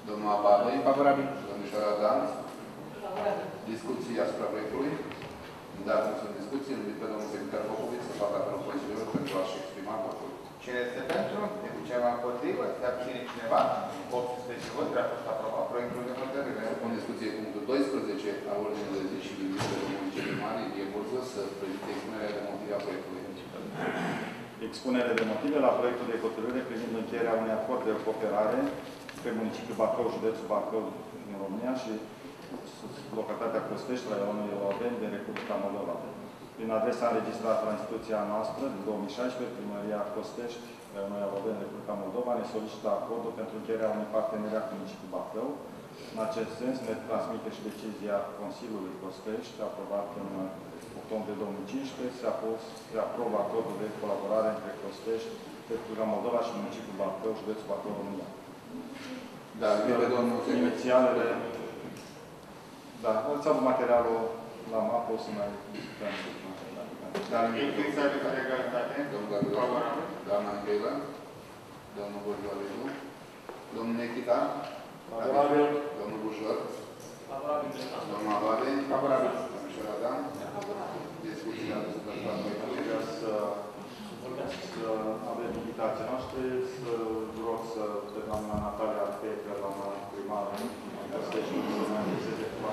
Domnul Ababe. Favorabil. Domnișoara Adam. Discuții asupra proiectului. Dacă nu sunt discuții, îl invit pe domnul secretar Popovici să facă apelul consiliilor pentru a-și exprima votul. Cine este pentru? Este cineva împotrivă? Se abține cineva? optsprezece voturi, a fost aprobat proiectul de hotărâre. În discuție punctul doisprezece al ordinii de zi și invitele domnului Cetrimari, Ilie Burză, să prezinte expunerea de motive a proiectului. Expunere de motive la proiectul de hotărâre privind încheierea unui acord de cooperare pe municipiul Bacău, județul Bacău din România și localitatea Costești, raionul Iloveni din Republica Moldova. Prin adresa înregistrată la instituția noastră din două mii șaisprezece, Primăria Costești, raionul Iloveni, Republica Moldova, ne solicită acordul pentru încheierea unui parteneriat cu municipiul Bacău. În acest sens, ne transmite și decizia Consiliului Costești, aprobat în octombrie două mii cincisprezece, se, pus, se aprobă acordul de colaborare între Costești, Republica Moldova și municipiul Bacău, județul Bacău, România. Da, pe domnul inițialele. Da, ați avut materialul la mapă, o să mai discutăm. Dar Inclusiv de legalitate. Domnul Gabriel. Doamna Mihaela. Domnul Borjoariu. Domnul Nechita. Favorabil. Domnul Bujor. Favorabil. Domnul Abade. Favorabil. Domnișoara Dan. Discuția despre proiectul. Să să avem invitația noastră, să rog să pe doamna Natalia Pecă, doamna primară, Costești, să ne adreseze cu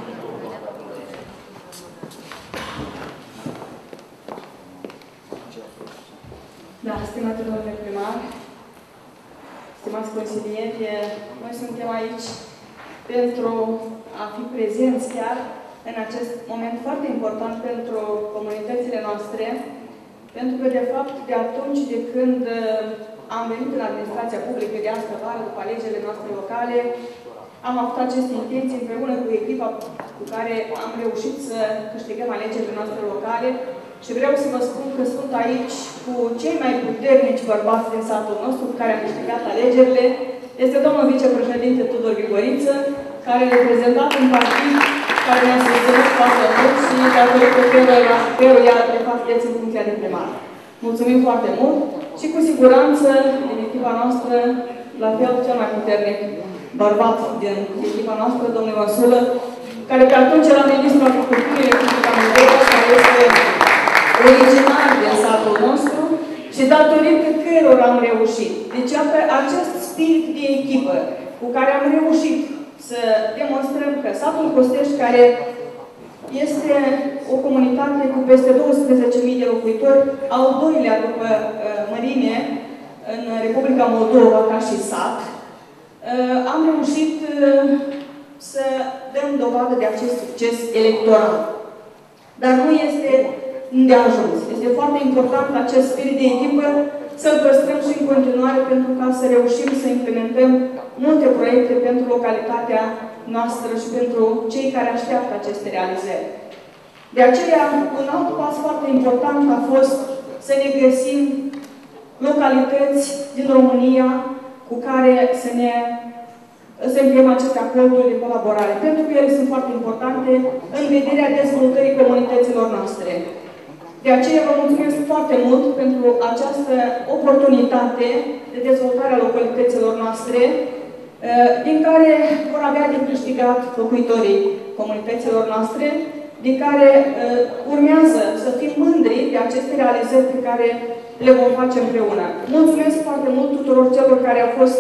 Da, stimate domnule primar, stimați consilieri, noi suntem aici pentru a fi prezenți chiar în acest moment foarte important pentru comunitățile noastre, pentru că, de fapt, de atunci de când am venit în administrația publică de astă vară, după alegerile noastre locale, am avut aceste intenții împreună cu echipa cu care am reușit să câștigăm alegerile noastre locale și vreau să vă spun că sunt aici cu cei mai puternici bărbați din satul nostru cu care am câștigat alegerile. Este domnul vicepreședinte Tudor Grigoriță, care a reprezentat un partid care ne-a susținut foarte mult și datorită căruia, de fapt, eți în funcția de primar. Mulțumim foarte mult și cu siguranță din echipa noastră, la fel cel mai puternic bărbat din echipa noastră, domnul Măsulă, care pe atunci era ministrul agriculturii Republica Moldova, care este originar din satul nostru și datorită cărora am reușit. Deci, acest spirit de echipă cu care am reușit să demonstrăm că satul Costești, care este o comunitate cu peste douăsprezece mii de locuitori, al doilea după uh, mărime în Republica Moldova ca și sat, uh, am reușit uh, să dăm dovadă de acest succes electoral. Dar nu este de ajuns. Este foarte important acest spirit de echipă să-l păstrăm și în continuare pentru ca să reușim să implementăm multe proiecte pentru localitatea noastră și pentru cei care așteaptă aceste realizări. De aceea, un alt pas foarte important a fost să ne găsim localități din România cu care să ne să încheiem aceste acorduri de colaborare, pentru că ele sunt foarte importante în vederea dezvoltării comunităților noastre. De aceea vă mulțumesc foarte mult pentru această oportunitate de dezvoltare a localităților noastre, din care vor avea de câștigat locuitorii comunităților noastre, din care urmează să fim mândri de aceste realizări pe care le vom face împreună. Mulțumesc foarte mult tuturor celor care au fost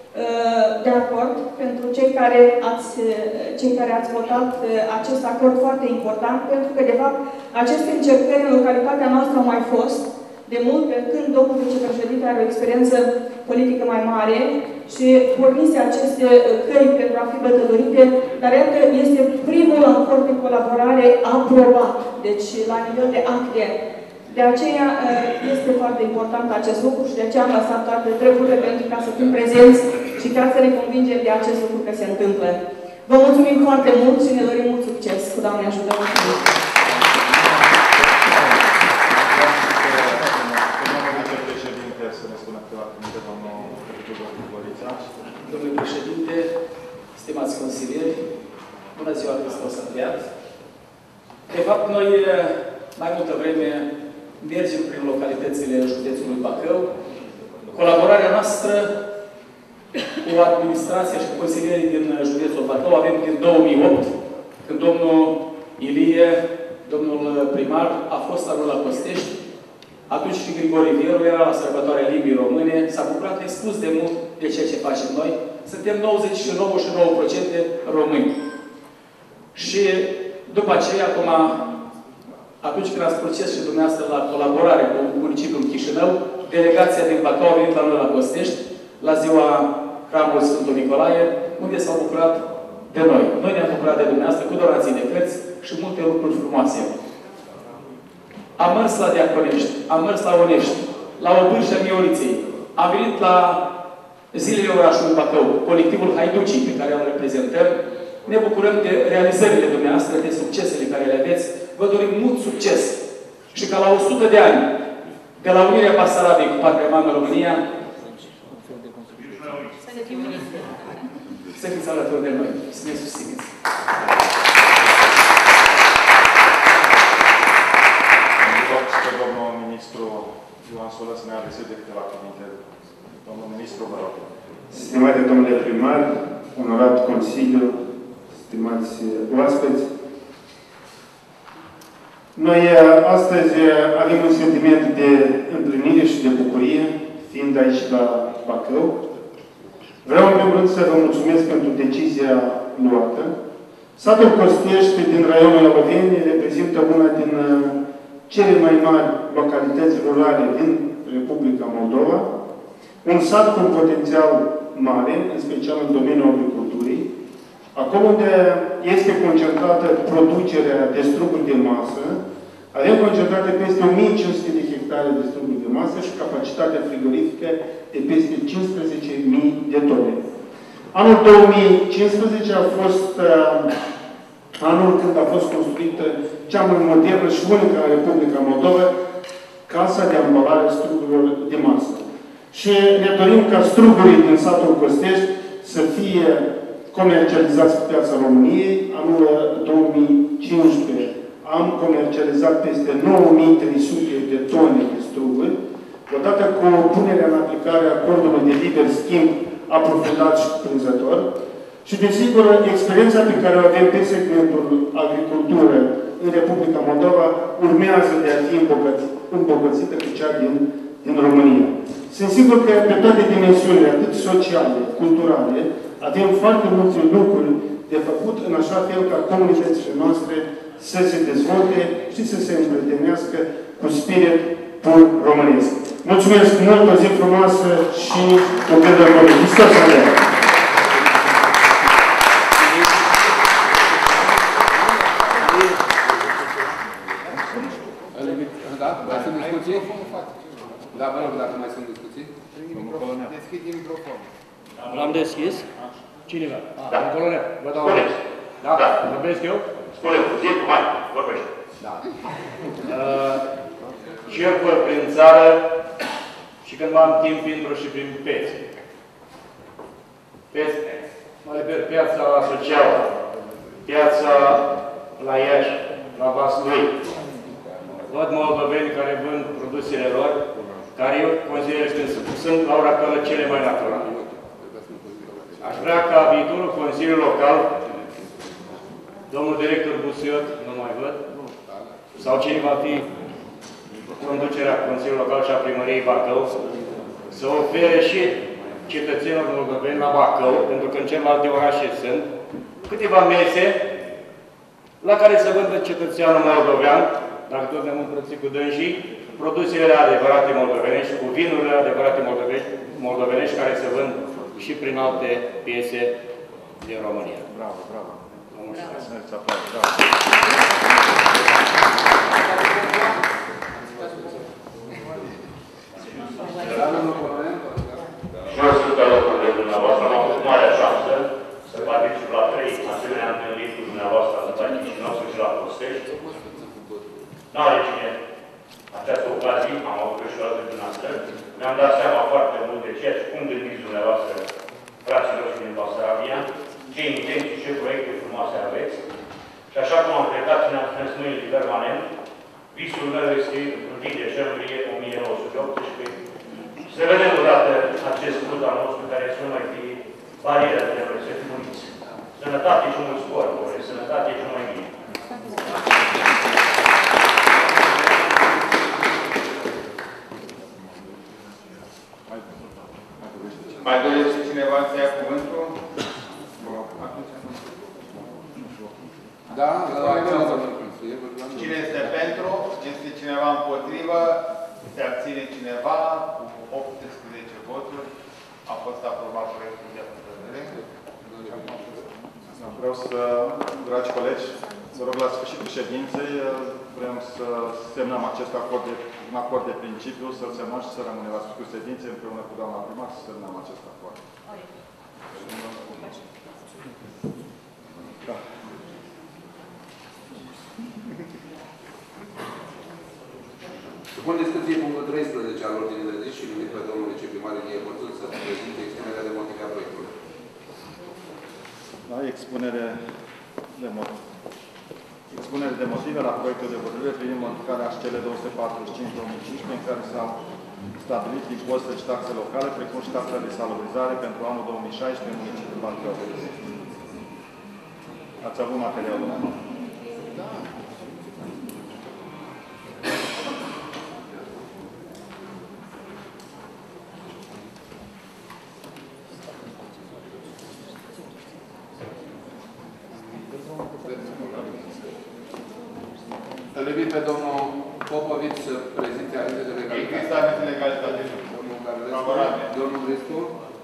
de acord, pentru cei care ați, cei care ați votat acest acord foarte important, pentru că, de fapt, aceste încercări în localitatea noastră au mai fost de mult, pe când domnul vicepreședinte are o experiență politică mai mare și pornise aceste căi pentru a fi bătătorite, dar iată, este primul acord de colaborare aprobat, deci la nivel de acte. De aceea este foarte important acest lucru și de aceea am lăsat toate treburile pentru ca să fim prezenți și ca să ne convingem de acest lucru că se întâmplă. Vă mulțumim foarte mult și ne dorim mult succes. Cu Doamne ajută! Domnule președinte, stimați consilieri, bună ziua, Hristos a înviat. De fapt, noi mai multă vreme mergem prin localitățile județului Bacău. Colaborarea noastră cu administrația și cu consilierii din județul Bacău. Avem din două mii opt, când domnul Ilie, domnul primar, a fost anul la Costești. Atunci și Grigore Vieru era la sărbătoarea limbii române. S-a bucurat expus de mult de ceea ce facem noi. Suntem nouăzeci și nouă virgulă nouă la sută români. Și după aceea, acum, atunci când ați proces și dumneavoastră la colaborare cu municipiul Chișinău, delegația din Bacău a venit la noi la Costești, la ziua Hramului Sfântul Nicolae, unde s-au bucurat de noi. Noi ne-am bucurat de dumneavoastră cu donații de cărți și multe lucruri frumoase. Am mers la Diaconești, am mers la Onești, la Obârșa Mioriței, am venit la Zilele orașului Bacău, colectivul Haiducii pe care îl reprezentăm. Ne bucurăm de realizările dumneavoastră, de succesele care le aveți. Vă dorim mult succes și ca la o sută de ani de la Unirea Basarabiei cu Patria Mamă România să fiți alături de noi, să ne susțineți. Pe domnul ministru Ioan Solă să ne adreseze câteva cuvinte. Domnul ministru, vă rog. Stimate domnule primar, onorat Consiliu, stimați oaspeți, noi astăzi avem un sentiment de împlinire și de bucurie, fiind aici la Bacău. Vreau în primul rând să vă mulțumesc pentru decizia luată. Satul Costești din raionul Oloveni reprezintă una din cele mai mari localități rurale din Republica Moldova, un sat cu un potențial mare, în special în domeniul agriculturii, acolo unde este concentrată producerea de struguri de masă, avem concentrate peste o mie cinci sute de hectare de struguri de masă și capacitatea frigorifică de peste cincisprezece mii de tone. Anul două mii cincisprezece a fost uh, anul când a fost construită cea mai modernă și unică în Republica Moldova, Casa de ambalare a strugurilor de masă. Și ne dorim ca strugurii din satul Costești să fie comercializați pe piața României. Anul două mii cincisprezece am comercializat peste nouă mii trei sute de tone de struguri, odată cu punerea în aplicare a acordului de liber schimb aprofundat și cuprinzător. Și, desigur, experiența pe care o avem pe segmentul agricultură în Republica Moldova urmează de a fi îmbogățită cu cea din, din România. Sunt sigur că pe toate dimensiunile, atât sociale, culturale, avem foarte multe lucruri de făcut în așa fel ca comunitățile noastre să se dezvolte și să se împrietenească cu spirit pur românesc. Mulțumesc mult, o zi frumoasă și o gândă bună. Hristos Andrei! Da? Mai sunt discuții? Da, vă rog, dacă mai sunt discuții. Deschide microfonul. L-am deschis? Cineva? Da. Un colonel. Vă dau un Da? Da. Vorbesc eu? Spune-mi, zi cu mai, vorbește. Da. Cercuri prin țară și când m-am timp intru și prin pețe. Pețe, mă refer piața la Suceava, piața la Iași, la Vaslui. Văd moldoveni care vând produsele lor, care eu consider că sunt la ora actuală cele mai naturale. Aș vrea ca viitorul Consiliu Local, domnul director Busuiot, nu mai văd, sau cine va fi conducerea Consiliului Local și a Primăriei Bacău, să ofere și cetățenilor moldoveni la Bacău, pentru că în celelalte orașe sunt, câteva mese la care să vândă cetățeanul moldovean, dacă tot ne-am împrățit cu dânsii, produsele adevărate moldovenești, cu vinurile adevărate moldovenești, moldovenești care se vând și prin alte piese din România. Bravo, bravo. Vă mulțumesc. Vreau să pe locul de dumneavoastră, am avut marea șansă să particip la trei asemenea întâlniri cu dumneavoastră atât la Chișinău cât și la Costești. N-are cine această ocazie, am avut și o altă dumneavoastră. Mi-am dat seama foarte mult de ceea ce cum gândiți dumneavoastră, fraților și din Basarabia, ce intenții, ce proiecte frumoase aveți. Și așa cum am plecat și ne-am strâns mâinile permanent, visul meu este întâi decembrie o mie nouă sute optsprezece Să vedem odată acest brut al nostru, care să nu mai fie barieră de noi, să fim uniți. Sănătate și mult spor, sănătate și mai bine. Mai dorește cineva să ia cuvântul? Da, cine este pentru? Este cineva împotrivă? Se abține cineva? optsprezece voturi. A fost aprobat proiectul de hotărâre. Vreau să, dragi colegi, vă rog la sfârșitul ședinței, vrem să semnăm acest acord de, un acord de principiu, să-l semnăm și să rămânem la sfârșitul ședinței împreună cu doamna primar să semnăm acest acord. Da. Supun discuție punctul treisprezece al ordinii de zi și numit pe domnul viceprimar Ilie Bățul să prezinte expunerea de motive a proiectului. Da, expunere de motive. Expunere de motive la proiectul de hotărâre privind modificarea H C L două sute patruzeci și cinci două mii cincisprezece, în care s-au stabilit impozite și taxe locale, precum și taxa de salubrizare pentru anul două mii șaisprezece în municipiul Bacău. Ați avut materialul meu? Da. Îl invit pe domnul Popovici să prezinte avize de legalitate. Există avize de legalitate. Domnul Carlescu. Domnul Grescu.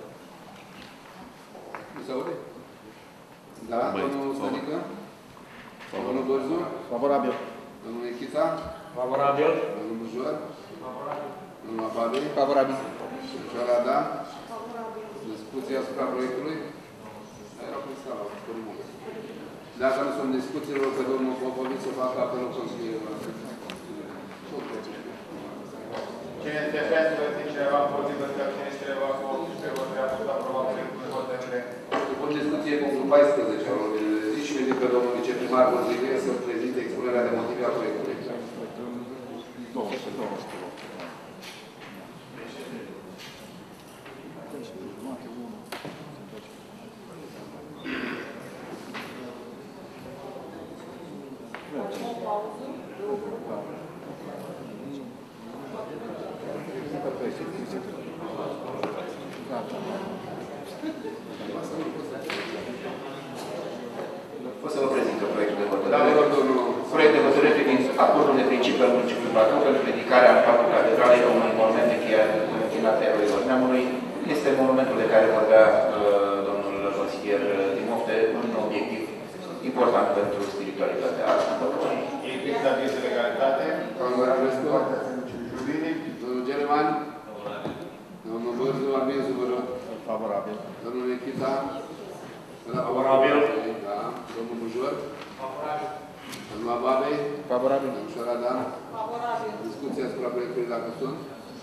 Nu se aude? Da, domnul Stănică. Domnul Bărzu. Favorabil. Domnul Echița. Favorabil. Domnul Bujor. Favorabil. Domnul Ababi. Favorabil. Domnul Ada. Discuția asupra proiectului. Era pe scala, pe muncă. Dacă nu sunt discuții, rog pe domnul Popovici să facă apelul consilierilor. Cine este pentru? Este cineva împotrivă? Cine este cineva cu optsprezece voturi? A fost aprobat proiectul de hotărâre. Supun discuție punctul paisprezece al ordinii de zi și invit pe domnul viceprimar Rodriguez să prezinte expunerea de motive a proiectului. O să vă prezint proiectul de hotărâre. Proiect de hotărâre privind acordul de principiu al municipiului Bacău pentru ridicarea în parcul catedralei a unui monument închinat eroilor neamului. Este monumentul de care vorbea uh, domnul consilier Timofte, un obiectiv important pentru spiritualitatea Bacăului. Există avize de legalitate. Domnul Grescu. Domnul German. Domnul Bărzu, avizul, vă rog. Favorabil. Domnul Echița. Favorabil. Da. Domnul Bujor. Favorabil. Domnul Ababe. Favorabil. Domnul Șaradan. Favorabil. Discuția asupra proiectului dacă sunt.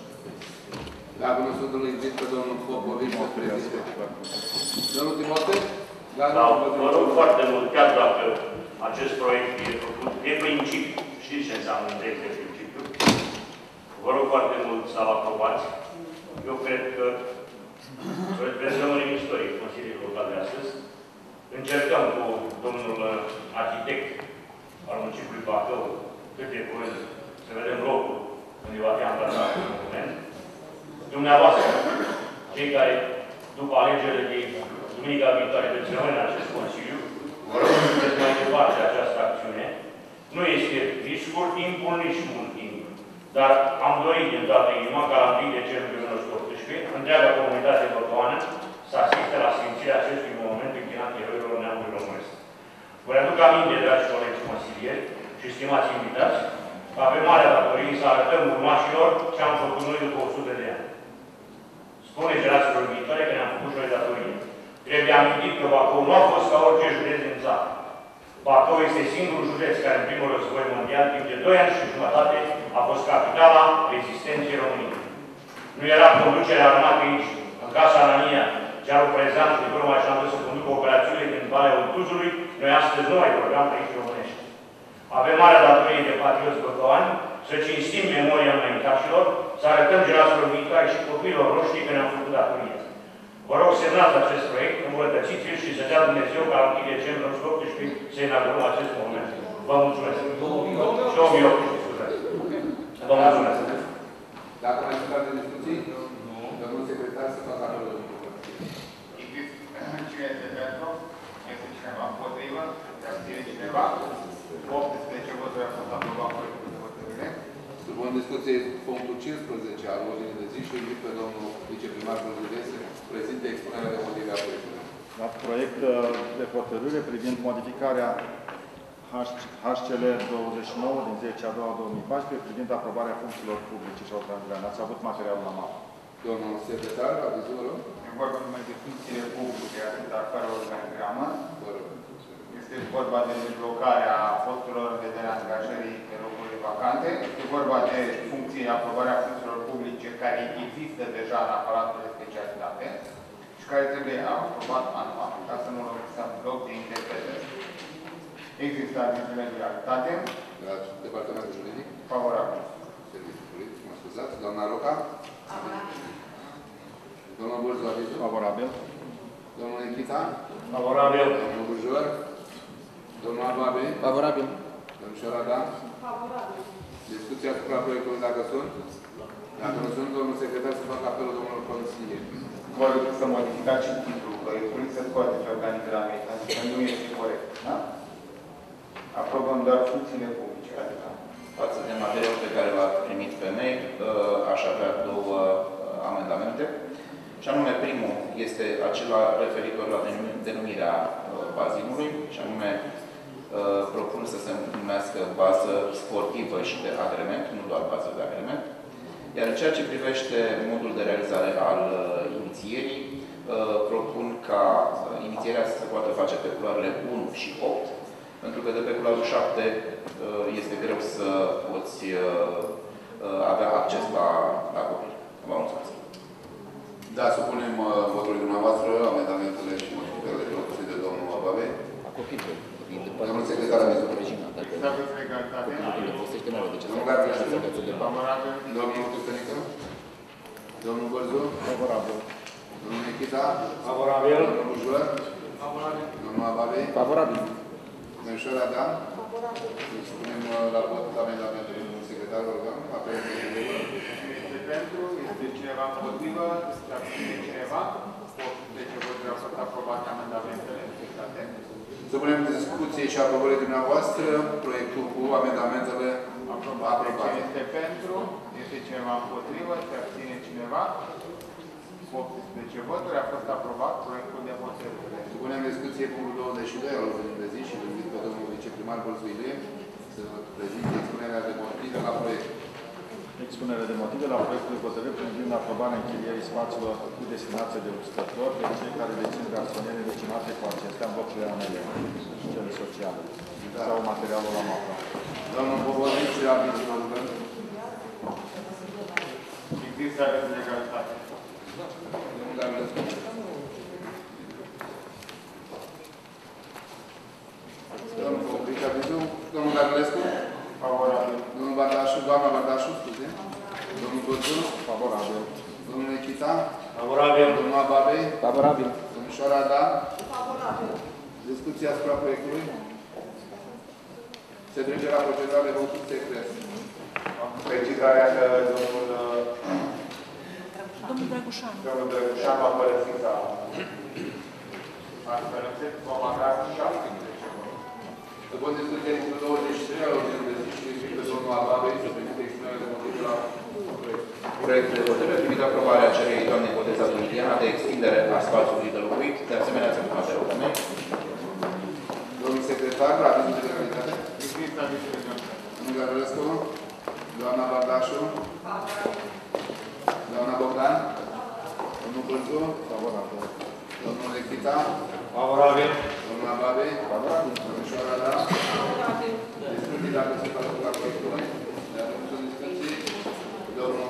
Dacă nu sunt, îl invit pe domnul Popovici să prezinte. Domnul Timote? Da, vă rog foarte mult, chiar dacă acest proiect e făcut de principiu, știți ce înseamnă un text de principiu, vă rog foarte mult să-l aprobați. Eu cred că reprezentăm în istorie Consiliul Local de astăzi. Încercăm cu domnul arhitect al municipiului Bacău cât de curând să vedem locul unde va fi amplasat un document. Dumneavoastră, cei care după alegerile de duminica viitoare veți rămâne în acest Consiliu, vă rog să mergeți mai departe această acțiune. Nu este nici scurt timpul, nici mult timp. Dar am dorit din toată inima ca la întâi decembrie două mii optsprezece întreaga comunitate băcăoană să asiste la sfințirea acestui monument închinat eroilor neamului românesc. Vă aduc aminte, dragi colegi consilieri și stimați invitați, că avem marea datorie să arătăm urmașilor ce am făcut noi după o sută de ani. Spune generațiilor viitoare că ne-am făcut și noi datorie. Trebuie amintit că Bacău nu a fost ca orice județ din țară. Bacău este singurul județ care în primul război mondial, timp de doi ani și jumătate, a fost capitala rezistenței României. Nu era conducerea armatei aici, în Casa Anania, Cearul Prezant și Diploma și am dus să conducă operațiunile din Valea Ultuzului, noi astăzi nu mai vorbeam pe aici românești. Avem marea datorie de patrioți băcăoani să cinstim memoria înaintașilor, să arătăm generațiilor viitoare și copiilor noștri că ne-am făcut datoria. Vă rog, semnați acest proiect, îmbunătățiți-l și să dea Dumnezeu ca la întâi decembrie două mii optsprezece să inaugurăm acest monument. Vă mulțumesc. două mii optsprezece, scuzați. Vă mulțumesc. Dacă mai sunt alte discuții, domnul secretar să facă apelul. Cine este pentru? Este cineva împotrivă? Se abține cineva? optsprezece voturi a fost aprobat proiectul de hotărâre. Supun în discuție punctul cincisprezece al ordinii de zi și invit pe domnul viceprimar Bălzădie să prezinte expunerea de motive a proiectului. La proiect de hotărâre privind modificarea H C L douăzeci și nouă din zece a doua două mii paisprezece privind aprobarea funcțiilor publice și organizare. Ați avut materialul la mapă. Domnul secretar, avizul, rog. E vorba numai de funcțiile publice, atâta fără organigramă. Este vorba de deblocarea posturilor în vederea angajării pe locurile vacante. Este vorba de funcții, aprobarea funcțiilor publice care există deja în aparatul de specialitate și care trebuie aprobat anual, ca să nu lăsăm loc de interpretări. Există avizele de realitate. La Departamentul Juridic. Favorabil. Serviciul Politic, mă scuzați. Doamna Roca. Favorabil. Domnul Burzu, avizul. Favorabil. Domnul Nichita. Favorabil. Domnul Bujor. Domnul Ababe. Favorabil. Domnul Șorada. Favorabil. Discuția asupra proiectului dacă sunt. Dacă nu sunt, domnul secretar să facă apelul domnului consilier. Vă rog să modificați și titlul proiectului, să scoateți organigrame, pentru că nu este corect. Da? Aprobăm doar funcțiile publice. Față de materialul pe care l-ați primit pe mail, aș avea două amendamente. Și anume, primul este acela referitor la denumirea bazinului, și anume propun să se numească bază sportivă și de agrement, nu doar bază de agrement. Iar în ceea ce privește modul de realizare al inițierii, propun ca inițierea să se poată face pe culoarele unu și opt, pentru că de pe culoarul șapte este greu să poți avea acces la, la copii. Vă mulțumesc. Da, supunem uh, votului dumneavoastră amendamentele și modificările propuse de domnul Ababe. Domnul secretar, avizul. Aveți legalitate? Domnul Garfilașu. Domnul Custănică. Domnul Bărzu. Favorabil. Domnul Nichita. Favorabil. Domnul Bujor. Favorabil. Domnul Ababe. Favorabil. Domnul Șorada. Favorabil. Supunem uh, la vot amendamentele domnul secretar, vă rugăm. Apelul de Este pentru, este cineva împotrivă, se abține cineva. optsprezece voturi au fost aprobate amendamentele. Supunem în discuție și aprobării dumneavoastră proiectul cu amendamentele aprobate. Cine este pentru, este cineva împotrivă, se abține cineva. optsprezece voturi a fost aprobat proiectul de hotărâre. Supunem în discuție punctul douăzeci și doi al ordinii de zi și îl invit pe domnul viceprimar Bărzu Ilie să prezinte expunerea de motive la proiect. Expunere de motive la proiectul de hotărâre privind aprobarea închirierii spațiilor cu destinație de uscători de cei care dețin garsoniere vecinate cu acestea în locurile amele și cele sociale. Da. Sau materialul la mapă. Domnul Bobonici, avizul, vă rugăm. Există aveți legalitate. Domnul Garulescu. Domnul Bobonici, avizul. Domnul Garulescu. Favorabil. Domnul Bardașu, doamna Bardașu, scuze. Domnul Bărzu. Favorabil. Domnul Nichita. Favorabil. Domnul Ababe. Favorabil. Domnul Șorada. Favorabil. Discuția asupra proiectului. Se trece la procedura de vot secret. Precizarea că domnul Domnul Drăgușan. Domnul Drăgușan va părăsi ca astfel încât vom avea șaptesprezece voturi. După discuția din douăzeci și trei al ordinii de zi și invit pe domnul Ababe să prezinte expunerea de motive la proiect. Proiectul de hotărâre privind aprobarea cererii doamnei Botezatu Liliana de extindere a spațiului de locuit, de asemenea ținut materialul de mei. Domnul secretar, avizul de legalitate. Există avizul de legalitate. Domnul Garulescu. Doamna Bardașu. Doamna Bogdan. Domnul Bărzu. Favorabil. Domnul Nichita. Favorabil. Domnul Ababe. Favorabil. Domnul Șorada. Favorabil. Discuții dacă se face la proiectului. Dacă nu sunt discuții, domnul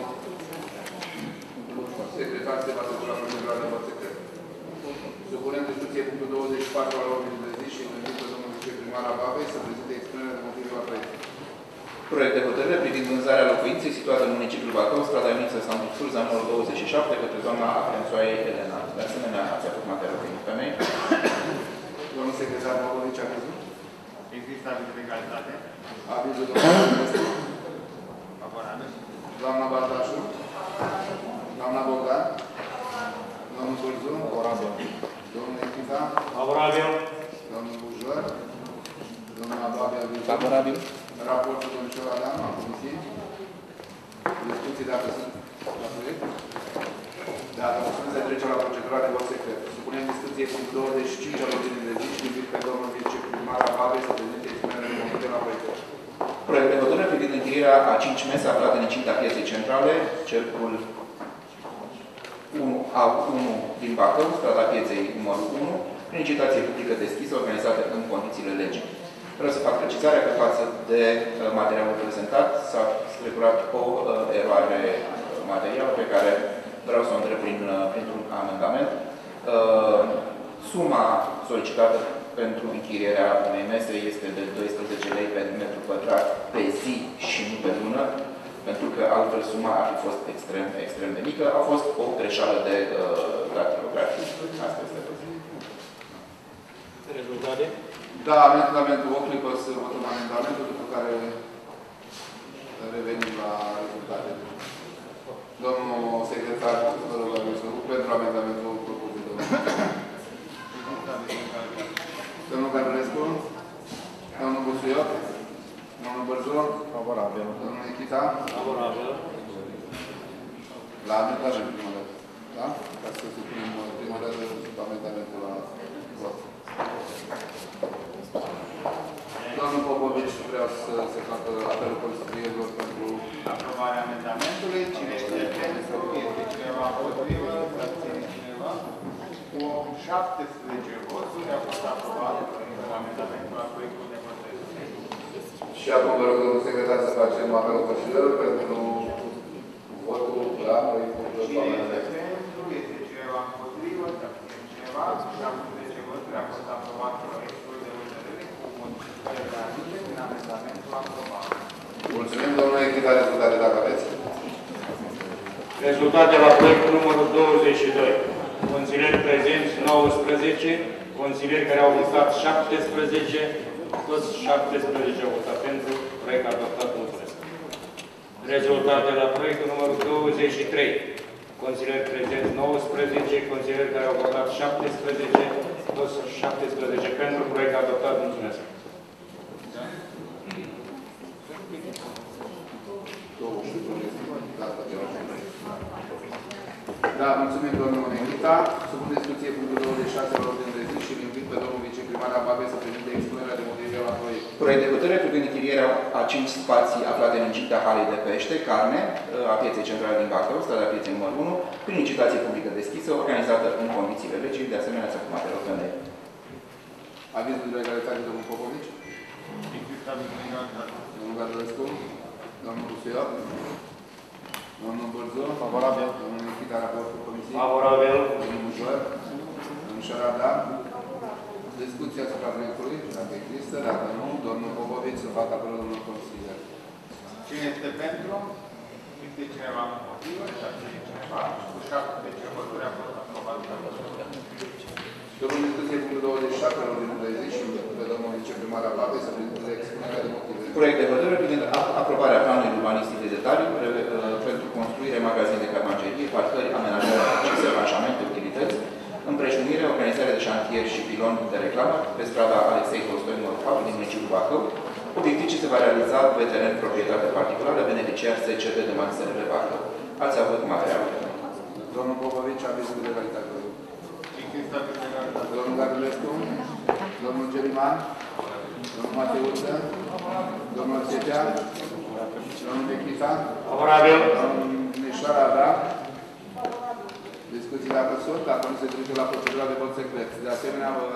secretar se va asigura procedura de vot secret. Supunem discuție punctul douăzeci și patru al ordinii de zi și îl invit pe domnul viceprimar Ababe să prezinte expunerea de motive la proiect. Proiect de hotărâre privind vânzarea locuinței situată în municipiul Bacău, strada Ioniță Sandu Surza, numărul douăzeci și șapte, către doamna Afrențoaie Elena. De asemenea, ați avut materialul din femei. Domnul secretar Popovici, avizul? Există aviz de legalitate? Avizul domnului Căstu? Favorabil. Doamna Bardașu? Doamna Bogdan? Domnul Tulzu? Favorabil. Domnul Echita? Favorabil. Domnul Bujor? Domnul Ababia Vizu? Favorabil. Raportul domnul Adam, a Comisiei? Discuții dacă sunt la proiect? Dacă nu sunt, se trece la procedura de vot secret. Supunem discuție punctul douăzeci și cinci al ordinii de zi și invit pe domnul viceprimar Ababia să prezinte expunerea de motive la proiect. Proiect de hotărâre privind închirierea a cinci mese aflate în incinta pieței centrale, cercul unu A unu din Bacău, strada pieței numărul unu, prin licitație publică deschisă, organizată în condițiile legii. Vreau să fac precizarea că față de uh, materialul prezentat s-a strecurat o uh, eroare materială pe care vreau să o întreb prin, uh, printr-un amendament. Uh, suma solicitată pentru închirierea unei mese este de doisprezece lei pe metru pătrat pe zi și nu pe lună, pentru că altfel suma ar fi fost extrem, extrem de mică. A fost o greșeală de uh, dactilografie. Asta este tot. Rezultate? Da, amendamentul o clipă să votăm amendamentul, după care revenim la rezultate. Domnul secretar, vă rog pentru amendamentul propus de domnul. Domnul Gardulescu? Domnul Busuioc? Domnul Bărzor? Favorabil. Domnul Echita? Favorabil. La amendament prima dată. Da? Ca să supunem prima dată amendamentul la vot. Domnul Popovici, vreau să se facă apelul consiliilor pentru aprobarea amendamentului. Cine este pentru? Este cineva împotrivă? Se abține cineva? Cu șaptesprezece voturi a fost aprobat amendamentul la proiectul de hotărâre. Și acum vă rog, domnul secretar, să facem apelul consiliilor pentru votul la proiectul de hotărâre. Cine este pentru? Este cineva împotrivă? Se abține cineva? Cu șaptesprezece voturi a fost aprobat proiectul de hotărâre cu modificări realizate din amendamentul aprobat. Mulțumim, domnule Echita, rezultate dacă aveți. Rezultate la proiectul numărul douăzeci și doi. Consilieri prezenți nouăsprezece, consilieri care au votat șaptesprezece, toți șaptesprezece au votat pentru, proiect adoptat. Mulțumesc. Rezultate la proiectul numărul douăzeci și trei. Consilieri prezenți nouăsprezece, consilieri care au votat șaptesprezece, toți șaptesprezece pentru, proiect adoptat. Mulțumesc. Da, mulțumim, domnul Echita. Supun discuție punctul douăzeci și șase la ordine de zi și îl invit pe domnul viceprimar Ababe să prezinte expunerea de motive la proiect. Proiect de hotărâre privind închirierea a cinci spații aflate în incinta halei de pește, carne, a pieței centrale din Bacău, strada pieței numărul unu, prin licitație publică deschisă, organizată în condițiile legii, de asemenea s-a făcut material femei. Avizul de legalitate, domnul Popovici? Există avizul de legalitate. Domnul Gardulescu? Domnul Busuioc? Domnul Bârzu? Favorabil. Domnul Echita, raportul comisiei? Favorabil. Domnul Bujor? Domnul Șarada? Discuția asupra proiectului, dacă există, dacă nu, domnul Popovici să facă apelul domnul consilier. Cine este pentru? Este cineva împotrivă? Și abține cineva? Cu șaptesprezece voturi a fost aprobat. Domnul discuție punctul douăzeci și șapte la ordinul de zi și pe domnul viceprimar Ababe să prezinte expunerea de motive. Proiect de hotărâre privind aprobarea planului urbanistic de detaliu pentru construire magazin de cărmangerie, parcări, amenajări accese, aranjamente, utilități, împrejurire, organizare de șantier și pilon de reclamă pe strada Alexei Tolstoi, numărul patru din municipiul Bacău, obiectiv ce se va realiza pe teren proprietate particulară, beneficiar S C D de Mani S R L Bacău. Ați avut materialul. Domnul Popovici, avizul de legalitate. Există avizul de legalitate. Domnul Gardulescu? Domnul Geliman? Domnul Mateuță? Domnul Cecea? Domnul Echita? Favorabil. Domnul Mișoara, da? Discuții dacă sunt, dacă nu se trece la procedura de vot secret. De asemenea, vă,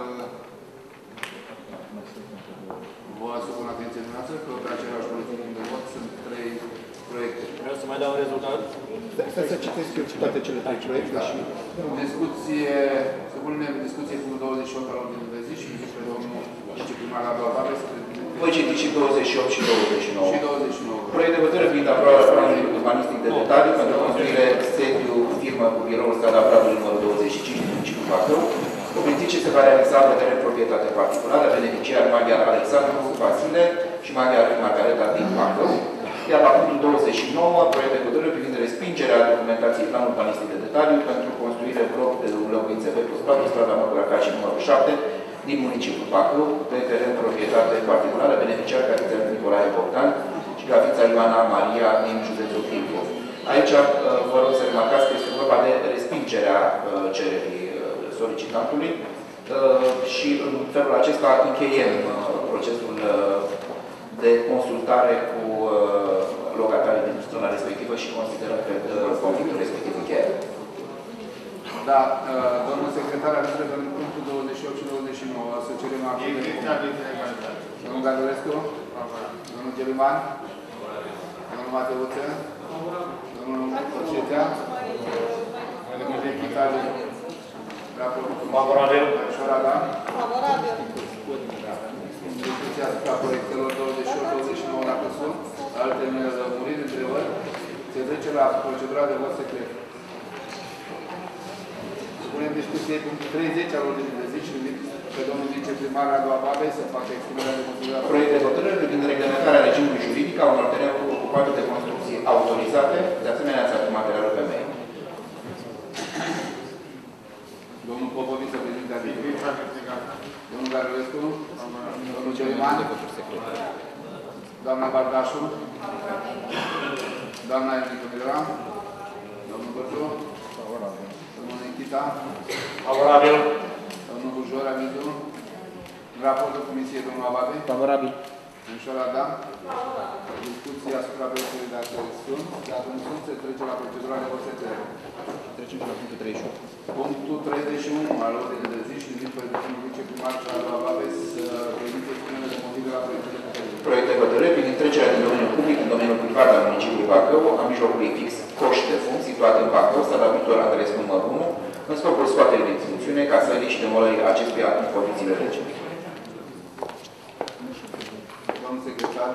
vă supun atenție dumneavoastră că pe același buletin de vot sunt trei proiecte. Vreau să mai dau un rezultat. Să citesc eu toate cele trei proiecte. Da. Discuție, să punem discuție cu douăzeci și opt la ordine de zi și pe domnul viceprimar Ababe să prezinte Voi citiți și douăzeci și opt și douăzeci și nouă. Și douăzeci și nouă. Proiect de hotărâre privind aprobarea planului urbanistic de detaliu pentru construire sediu firmă cu biroul strada Bradului numărul douăzeci și cinci din municipiul Bacău. Obiectiv ce se va realiza pe teren proprietate particulară, beneficiar Maghiar Alexandru Vasile și Maghiar Margareta din Bacău. Iar la punctul douăzeci și nouă, proiect de hotărâre privind respingerea documentației plan urbanistic de detaliu pentru construire bloc de locuințe pe plus patru, strada Măgura Cașii numărul șapte, din municipiul Bacău, pe teren proprietate particulară, beneficiar Capitel Nicolae Bogdan și Gavița Ioana Maria din județul Filipov. Aici vă rog să remarcați că este vorba de respingerea cererii solicitantului și în felul acesta încheiem procesul de consultare cu locatarii din zona respectivă și considerăm că conflictul respectiv încheiat. Da, domnul secretar, avem pentru punctul douăzeci și opt și douăzeci și nouă. Să cerem acum de domnul Gadorescu, domnul Geliman, domnul Mateuță, domnul Cocetea, domnul Vechitale, raportul favorabil. Șorada. Favorabil. Discuția asupra proiectelor douăzeci și opt douăzeci și nouă dacă sunt, alte lămuriri, întrebări, se trece la procedura de vot secret. Supunem discuției punctul treizeci al ordinii de zi și invit pe domnul viceprimar Radu Ababe să facă expunerea de motive. Proiect de hotărâre privind reglementarea regimului juridic a unor terenuri ocupate de construcții autorizate, de asemenea ați avut materialul pe mail. Domnul Popoviță, președinte adică. Domnul Garoescu, domnul Geliman, doamna Bardașu, doamna Enrico Milera, domnul Bărju, domnul Nechita, favorabil. domnul Bujor, Amidu, raportul Comisiei, domnul Ababe, favorabil. Domnul Ada, discuții asupra proiectului de acțiune sunt, dacă nu sunt, se trece la procedura de vot secret. Trecem și la punctul treizeci și unu. Punctul treizeci și unu al ordinii de zi și invit pe domnul viceprimar Radu Ababe să prezinte expunerea de motive la proiectul de hotărâre. Proiect de hotărâre privind trecerea din domeniul public în domeniul privat al municipiului Bacău a mijlocului fix coș de fund situat în Bacău, strada Victor Andreescu numărul unu, în scopul scoaterii din funcțiune, casării și demolării acestuia în condițiile legii. Domnul secretar,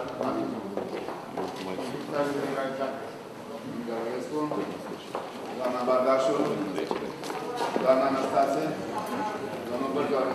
Garoescu, doamna Bardașu, doamna Anastase, domnul Bărjoare,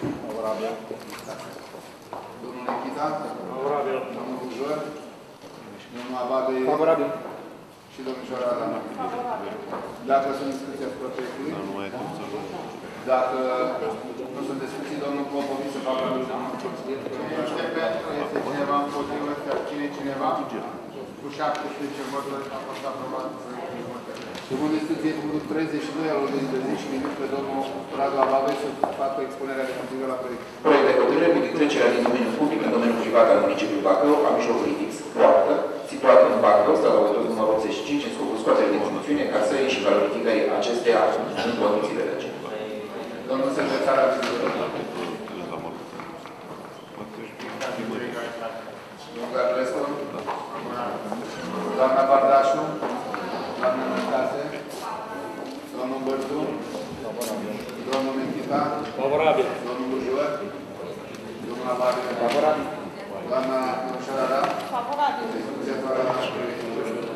domnul Nechita, domnul Bujor, domnul Ababe și domnul Șorada. Dacă sunt discuții asupra proiectului, dacă nu sunt discuții, domnul Popoviță să facă un consilier. Este pentru, este cineva împotrivă, se abține cineva? Cu șaptesprezece voturi a fost aprobat proiectul de hotărâre. Supun discuție punctul treizeci și doi al ordinii de zi și invit pe domnul Radu Ababe să facă expunerea de motive la proiect. Proiect de hotărâre privind trecerea din domeniul public în domeniul privat al municipiului Bacău a mijlocului fix poartă, situat în Bacău, strada Autostrăzii numărul optzeci și cinci, în scopul scoaterii din funcțiune, casării și valorificării acesteia în condițiile legii. Domnul secretar, domnul Garoescu, doamna Bardașu, doamna Năstase, domnul Bărju, domnul Nechita, favorabil. domnul Bujor, domnul Ababe, favorabil. Doamna Șorada, Favorabil. discuția doar la proiectul.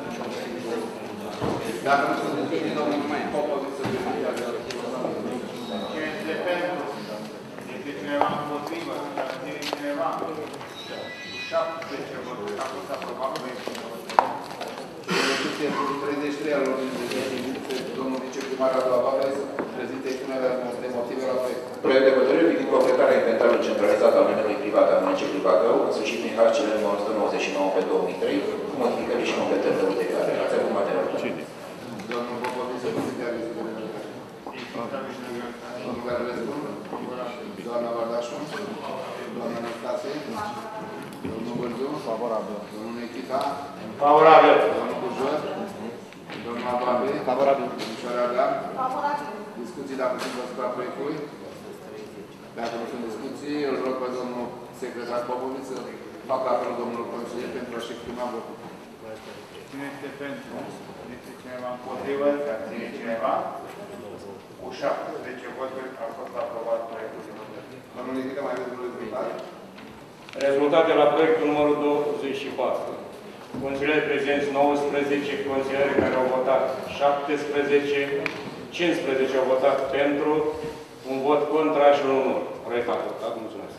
Dacă nu sunt discuții, domnul Popoviță să prezinte. Cine este pentru? Este cineva împotrivă? Se abține cineva? Cu șaptesprezece voturi a fost aprobat proiectul de hotărâre. Discuție treizeci și trei al ordinii de zi și invit pe domnul viceprimar Radu Ababe să prezinte expunerea de motive la proiect. Proiect de hotărâre privind completarea inventarului centralizat al domeniului privat al municipiului Bacău, însușit prin H C L numărul o sută nouăzeci și nouă pe două mii trei, cu modificări și completări de care ați avut materialul. Domnul Popoviță să prezinte avizul de hotărâre. Domnul Garoescu, doamna Bardașu, doamna Năstase, domnul Bărju, favorabil. Domnul Nechita, favorabil. Domnul Bujor, domnul Ababe, favorabil. Domnul Șorada, Favorabil. discuții dacă sunt asupra proiectului. Dacă nu sunt discuții, îl rog pe domnul secretar Popoviță să facă apelul domnului consilier pentru a-și exprima votul. Cine este pentru? Este cineva împotrivă? Se abține cineva? Cu șaptesprezece voturi a fost aprobat proiectul de hotărâre. Domnul Nechita, mai aveți vreun rezultat? Rezultate la proiectul numărul douăzeci și patru. Consilieri prezenți nouăsprezece, consilieri care au votat șaptesprezece, cincisprezece au votat pentru, un vot contra și unul nu. Proiect adoptat. Mulțumesc.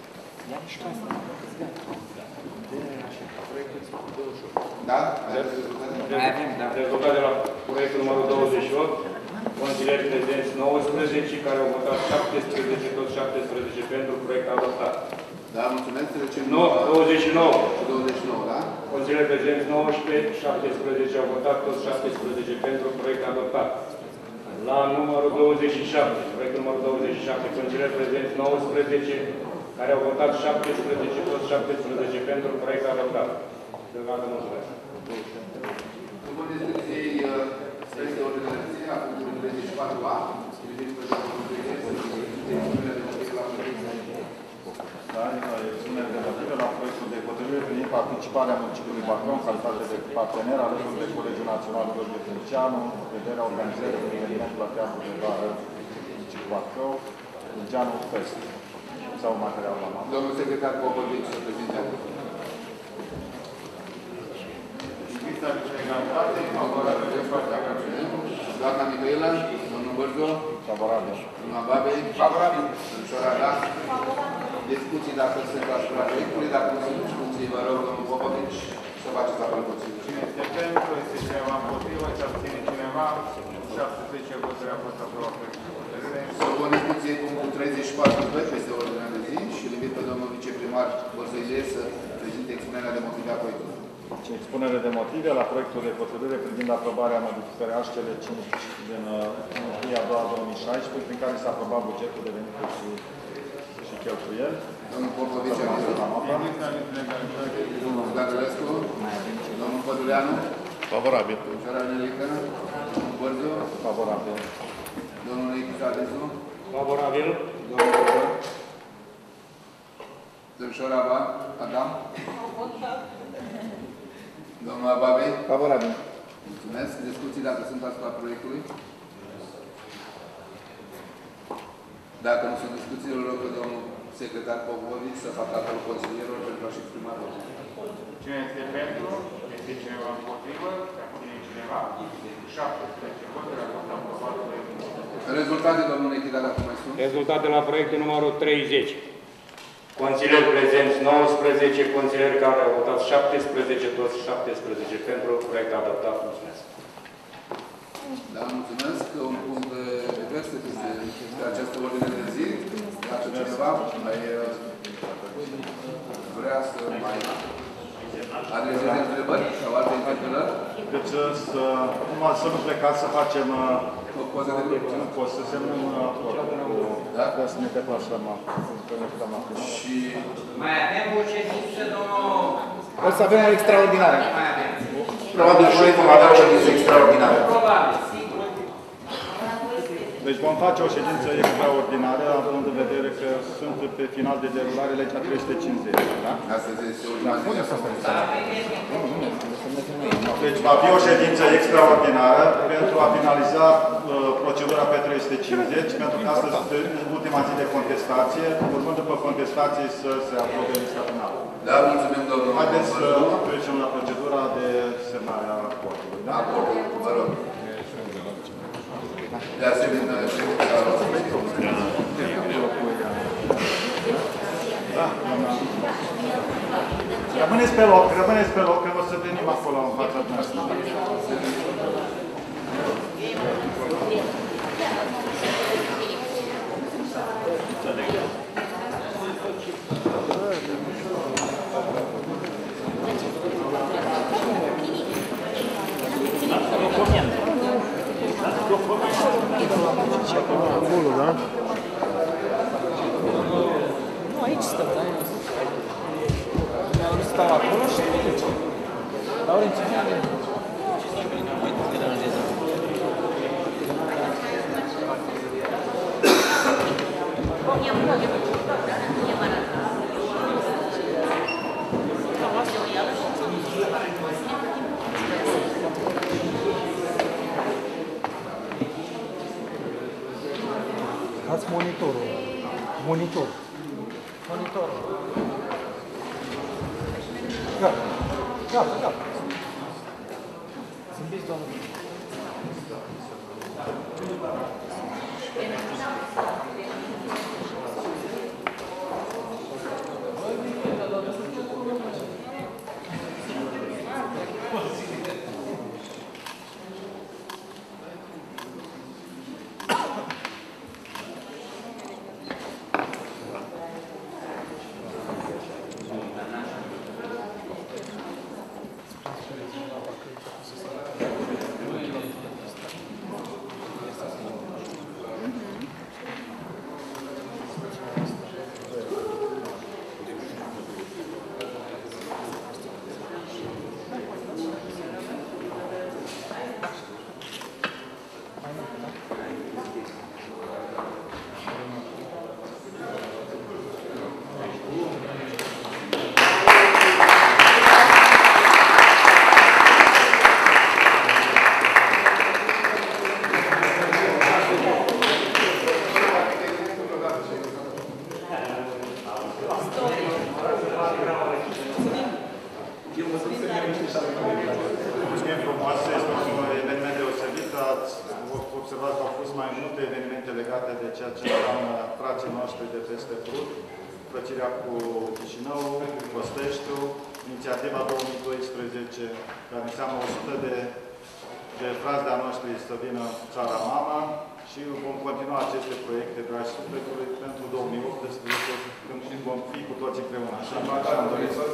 Da? Rezultate la proiectul numărul douăzeci și opt. Consilieri prezenți nouăsprezece, care au votat șaptesprezece, toți șaptesprezece pentru, proiect adoptat. Da, mulțumesc. Trecem Nu, douăzeci și nouă. douăzeci și nouă, da? Consilieri prezenți nouăsprezece, șaptesprezece au votat, toți șaptesprezece pentru, proiect adoptat. La numărul douăzeci și șapte, proiectul numărul douăzeci și șapte, consilieri prezenți nouăsprezece, care au votat șaptesprezece, toți șaptesprezece pentru, proiect adoptat. Deocamdată mulțumesc. După discuției, este ordinea de zi a punctului treizeci și patru A, privind pe expunere de motive la proiectul de hotărâre privind participarea municipiului Bacău în calitate de partener alături de Colegiul Național Gheorghe Târceanu în vederea organizării unui eveniment la Teatrul de Vară municipiul Bacău, Târceanu Fest. Sau material la masă. Domnul secretar Popovici să prezinte. Lista de legalitate, favorabil de partea Cațunen. Doamna Mihaela, domnul Bărzo. Favorabil. Doamna Babei. Favorabil. Domnul Da. Discuții dacă sunt asupra proiectului, dacă nu sunt discuții, vă rog, domnul Popovici, să faceți apel puțin. Cine este pentru, este cineva împotrivă, ce abține cineva, șaptesprezece voturi a fost aprobat proiectul de hotărâre. Să vă discuție punctul treizeci și patru B peste ordinea de zi și îl invit pe domnul viceprimar Borsăilie să prezinte expunerea de motive a proiectului. Expunere de motive la proiectul de hotărâre privind aprobarea modificării H C L cinci din unu a doua două mii șaisprezece, prin care s-a aprobat bugetul de venituri și, și cheltuieli. Domnul Popovici, domnul Zagărescu, domnul Păduleanu. Favorabil. Domnul Șoranelică, domnul Bărzu. Favorabil. Domnul Ichisadesu. Favorabil. Domnul Bărzu. Domnul Șoraba, Adam. Domnul Babei. Favorabil. Mulțumesc. Discuții dacă sunt asupra proiectului. Dacă nu sunt discuții, îl rog pe domnul secretar Popovici să facă apelul consilierilor pentru a-și exprima votul. Cine este pentru, este cineva împotrivă, se abține cineva, șaptesprezece voturi a fost aprobat proiectul. Rezultate, domnule Echida, dacă mai sunt. Rezultate la proiectul numărul treizeci. Consilieri prezenți nouăsprezece, consilieri care au votat șaptesprezece, toți șaptesprezece pentru, proiect adoptat. Mulțumesc. Da, mulțumesc. Un punct divers este această ordine de zi. Dacă cineva mai vrea să mai adreseze întrebări sau alte interpelări. Deci să, numai să nu plecați să facem o poză de grup. Nu pot să semnăm acolo. Da? Să ne deplasăm acolo. Și mai avem o ședință, domnul... O să avem o extraordinară. Mai avem. Probabil și vom avea o ședință extraordinară. Probabil, sigur. Deci vom face o ședință extraordinară, având în vedere că sunt pe final de derulare legea trei sute cincizeci. Da? Astăzi este ultima zi. Deci va fi o ședință extraordinară pentru a finaliza uh, procedura pe trei sute cincizeci, pentru că astăzi este ultima zi de contestație, urmând după contestație să se aprobe lista finală. Da, mulțumim, domnul. Haideți să trecem la procedura de semnare a raportului. Da? Raportul, vă rog. De asemenea, da, doamna. Rămâneți pe loc, rămâneți pe loc, că o să venim acolo în fața noastră. Acolo, da? Nu, aici stăm, da? Stau acolo și aici. Laurențiu, Dați monitorul. Monitor. Monitorul. Gata. Gata, gata. Zâmbiți, doamnă. Mulțumim frumos, este un eveniment deosebit. Ați observat că au fost mai multe evenimente legate de ceea ce înseamnă frații noștri de peste Prut, Frăcirea cu Chișinău, Costeștiu, inițiativa două mii doisprezece, care înseamnă o sută de, de frați de-a noștri să vină țara mama și vom continua aceste proiecte, dragi sufletului, pentru două mii optsprezece, când vom fi cu toți împreună. Așa am dorit să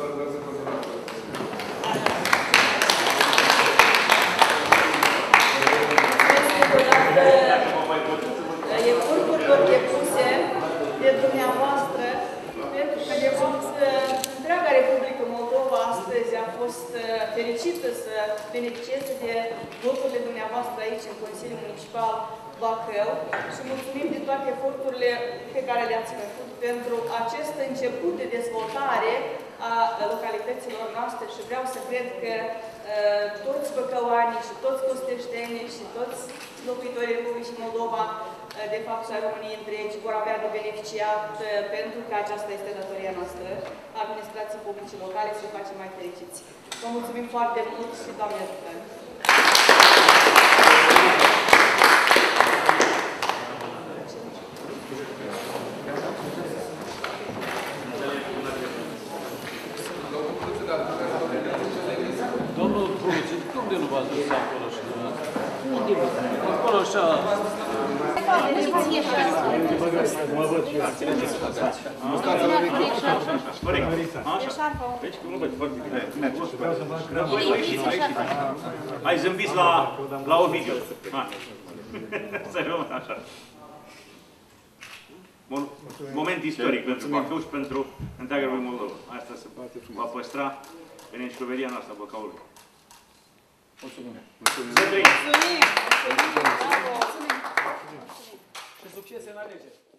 eforturilor depuse de dumneavoastră, pentru că de fapt întreaga Republică Moldova astăzi a fost fericită să beneficieze de voturile dumneavoastră aici în Consiliul Municipal Bacău și mulțumim de toate eforturile pe care le-ați făcut pentru acest început de dezvoltare a localităților noastre și vreau să cred că uh, toți băcăoanii și toți costeștenii și toți locuitorii Republicii Moldova, uh, de fapt și a României întregi, vor avea de beneficiat uh, pentru că aceasta este datoria noastră, administrației publice locale, să facem mai fericiți. Vă mulțumim foarte mult și Doamne ajută! Domnul Pruțit, cum de nu v-ați dus acolo și dumneavoastră? Unde vă? Acolo așa... Mă văd și eu. Deci, cum nu văd foarte bine. Hai zâmbiți la, la Ovidiu. Să rămân așa. Moment istoric pentru Bacău și pentru întreaga lui Moldova. Asta se va păstra în enciclopedia noastră a Băcaului. Mulțumim! Mulțumim! Mulțumim! Și succes în alegeri!